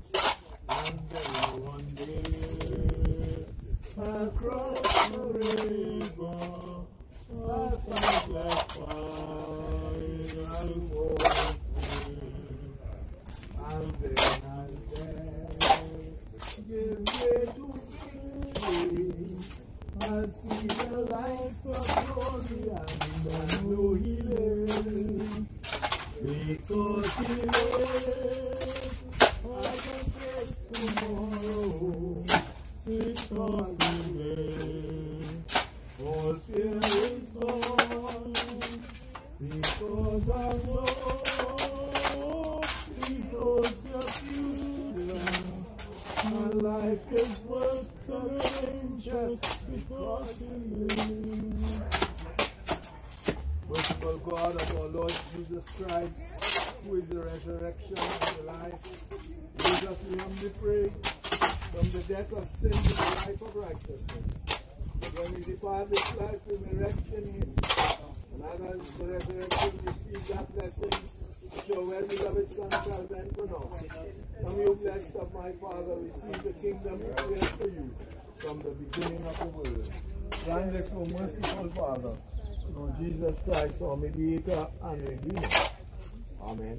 Speaker 3: One day, I'll cross the river, I'll fight like fire, I'll walk free. I'll and death. Give way to victory. I see the lights of glory and I know he lives. Because he lives, I can face tomorrow. Because he lives, all fear is gone. Because I know, because of you, my life is worth living just because he lives. Merciful God of our Lord Jesus Christ, who is the resurrection and the life, Jesus, we humbly pray from the death of sin to the life of righteousness. That when we depart this life, we may rest in him. And as the resurrection receive that blessing, show where beloved Son shall then pronounce. From you, blessed of my Father, receive the kingdom prepared for you from the beginning of the world. Grant this, O merciful Father, through Jesus Christ, our mediator and redeemer. Amen.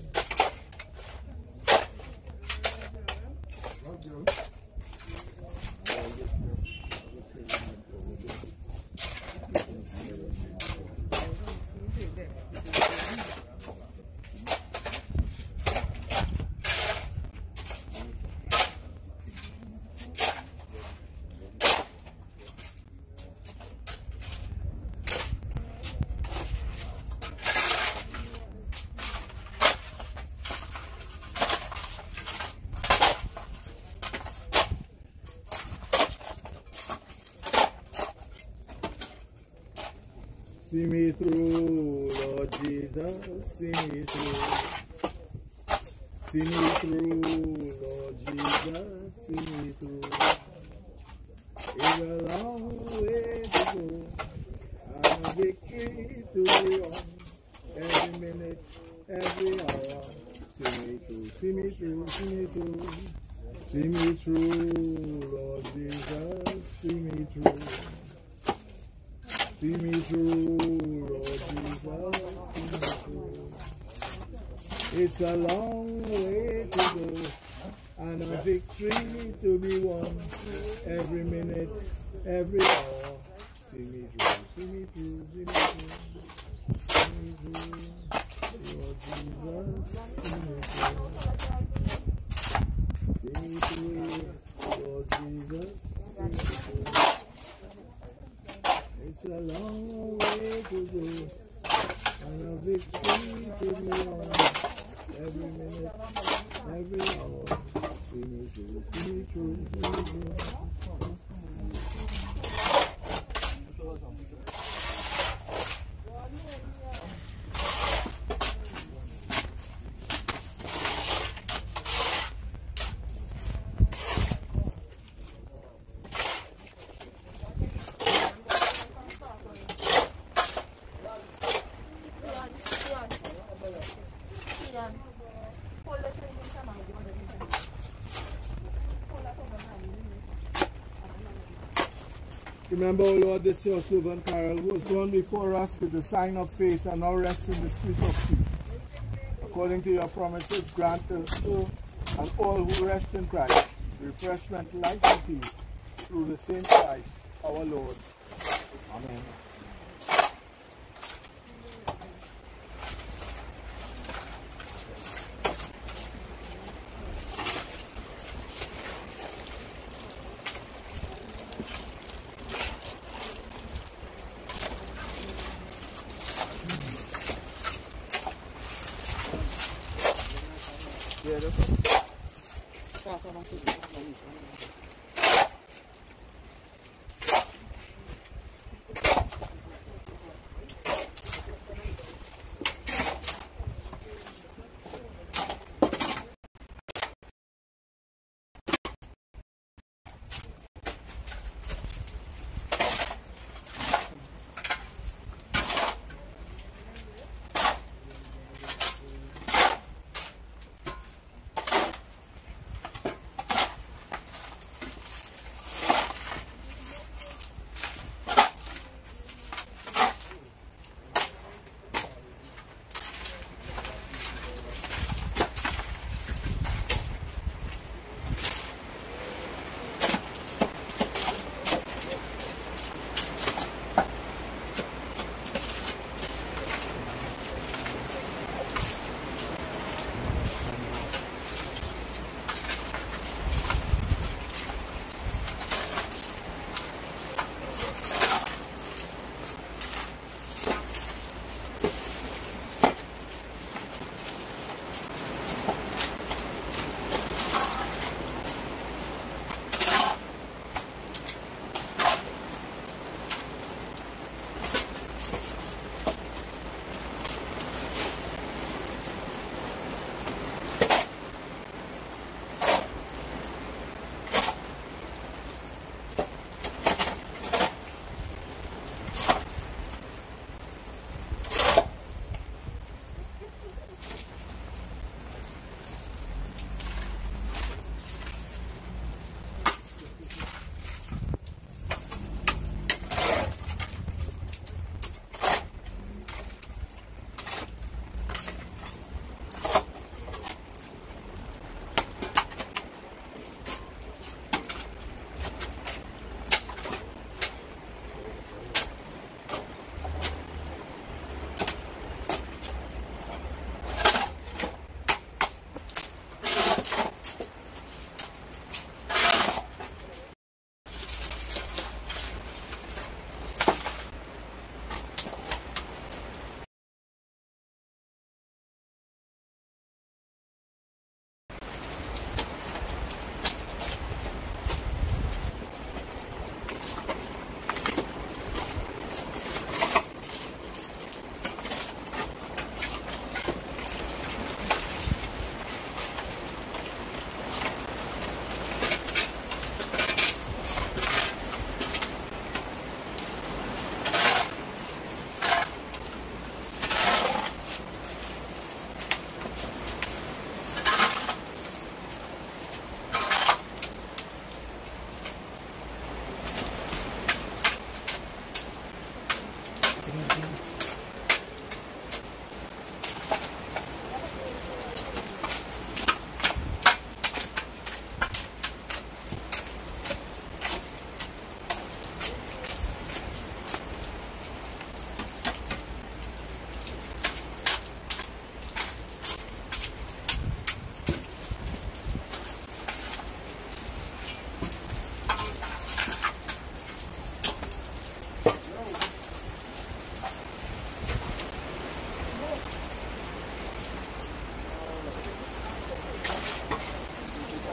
Speaker 3: See me through, Lord Jesus, see me through. See me through, Lord Jesus, see me through. It's a long way to go, and a victory to be won. Every minute, every hour, see me through, see me through, see me through. See me through, Lord Jesus, see me through. See me through, Lord Jesus, see me through. It's a long way to go, and a victory to be won. Every minute, every hour, see me through, see me through, see me through. See me through, Lord Jesus, see me through. See me through, Lord Jesus, see me through. It's a long way to go, and a victory to be won. Every minute, every hour, see me through, see me through, see me through. Remember, O Lord, this your servant Carol, who has gone before us with the sign of faith and now rests in the sleep of peace. According to your promises, grant to her and all who rest in Christ refreshment, life, and peace through the same Christ, our Lord. Amen.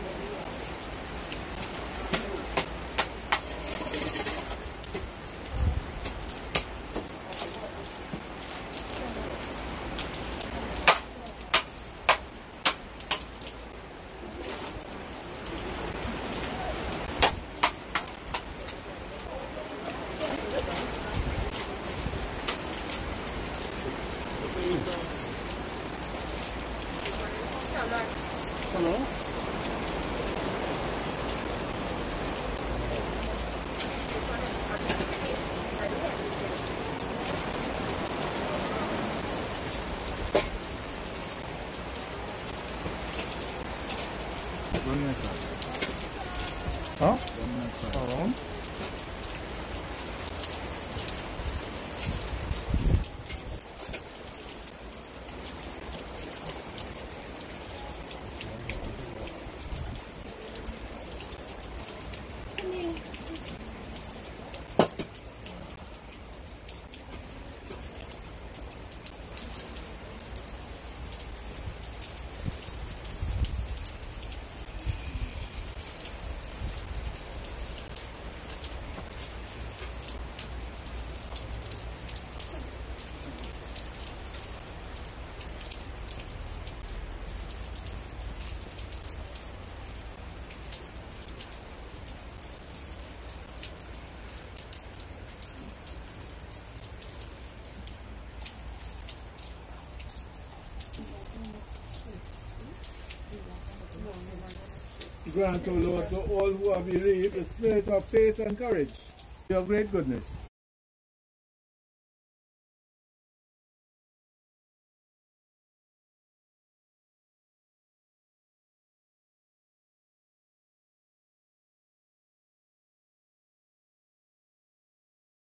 Speaker 6: Hello?
Speaker 3: Huh?
Speaker 6: Around?
Speaker 3: Grant, O Lord, to all who are bereaved the spirit of faith and courage, your great goodness.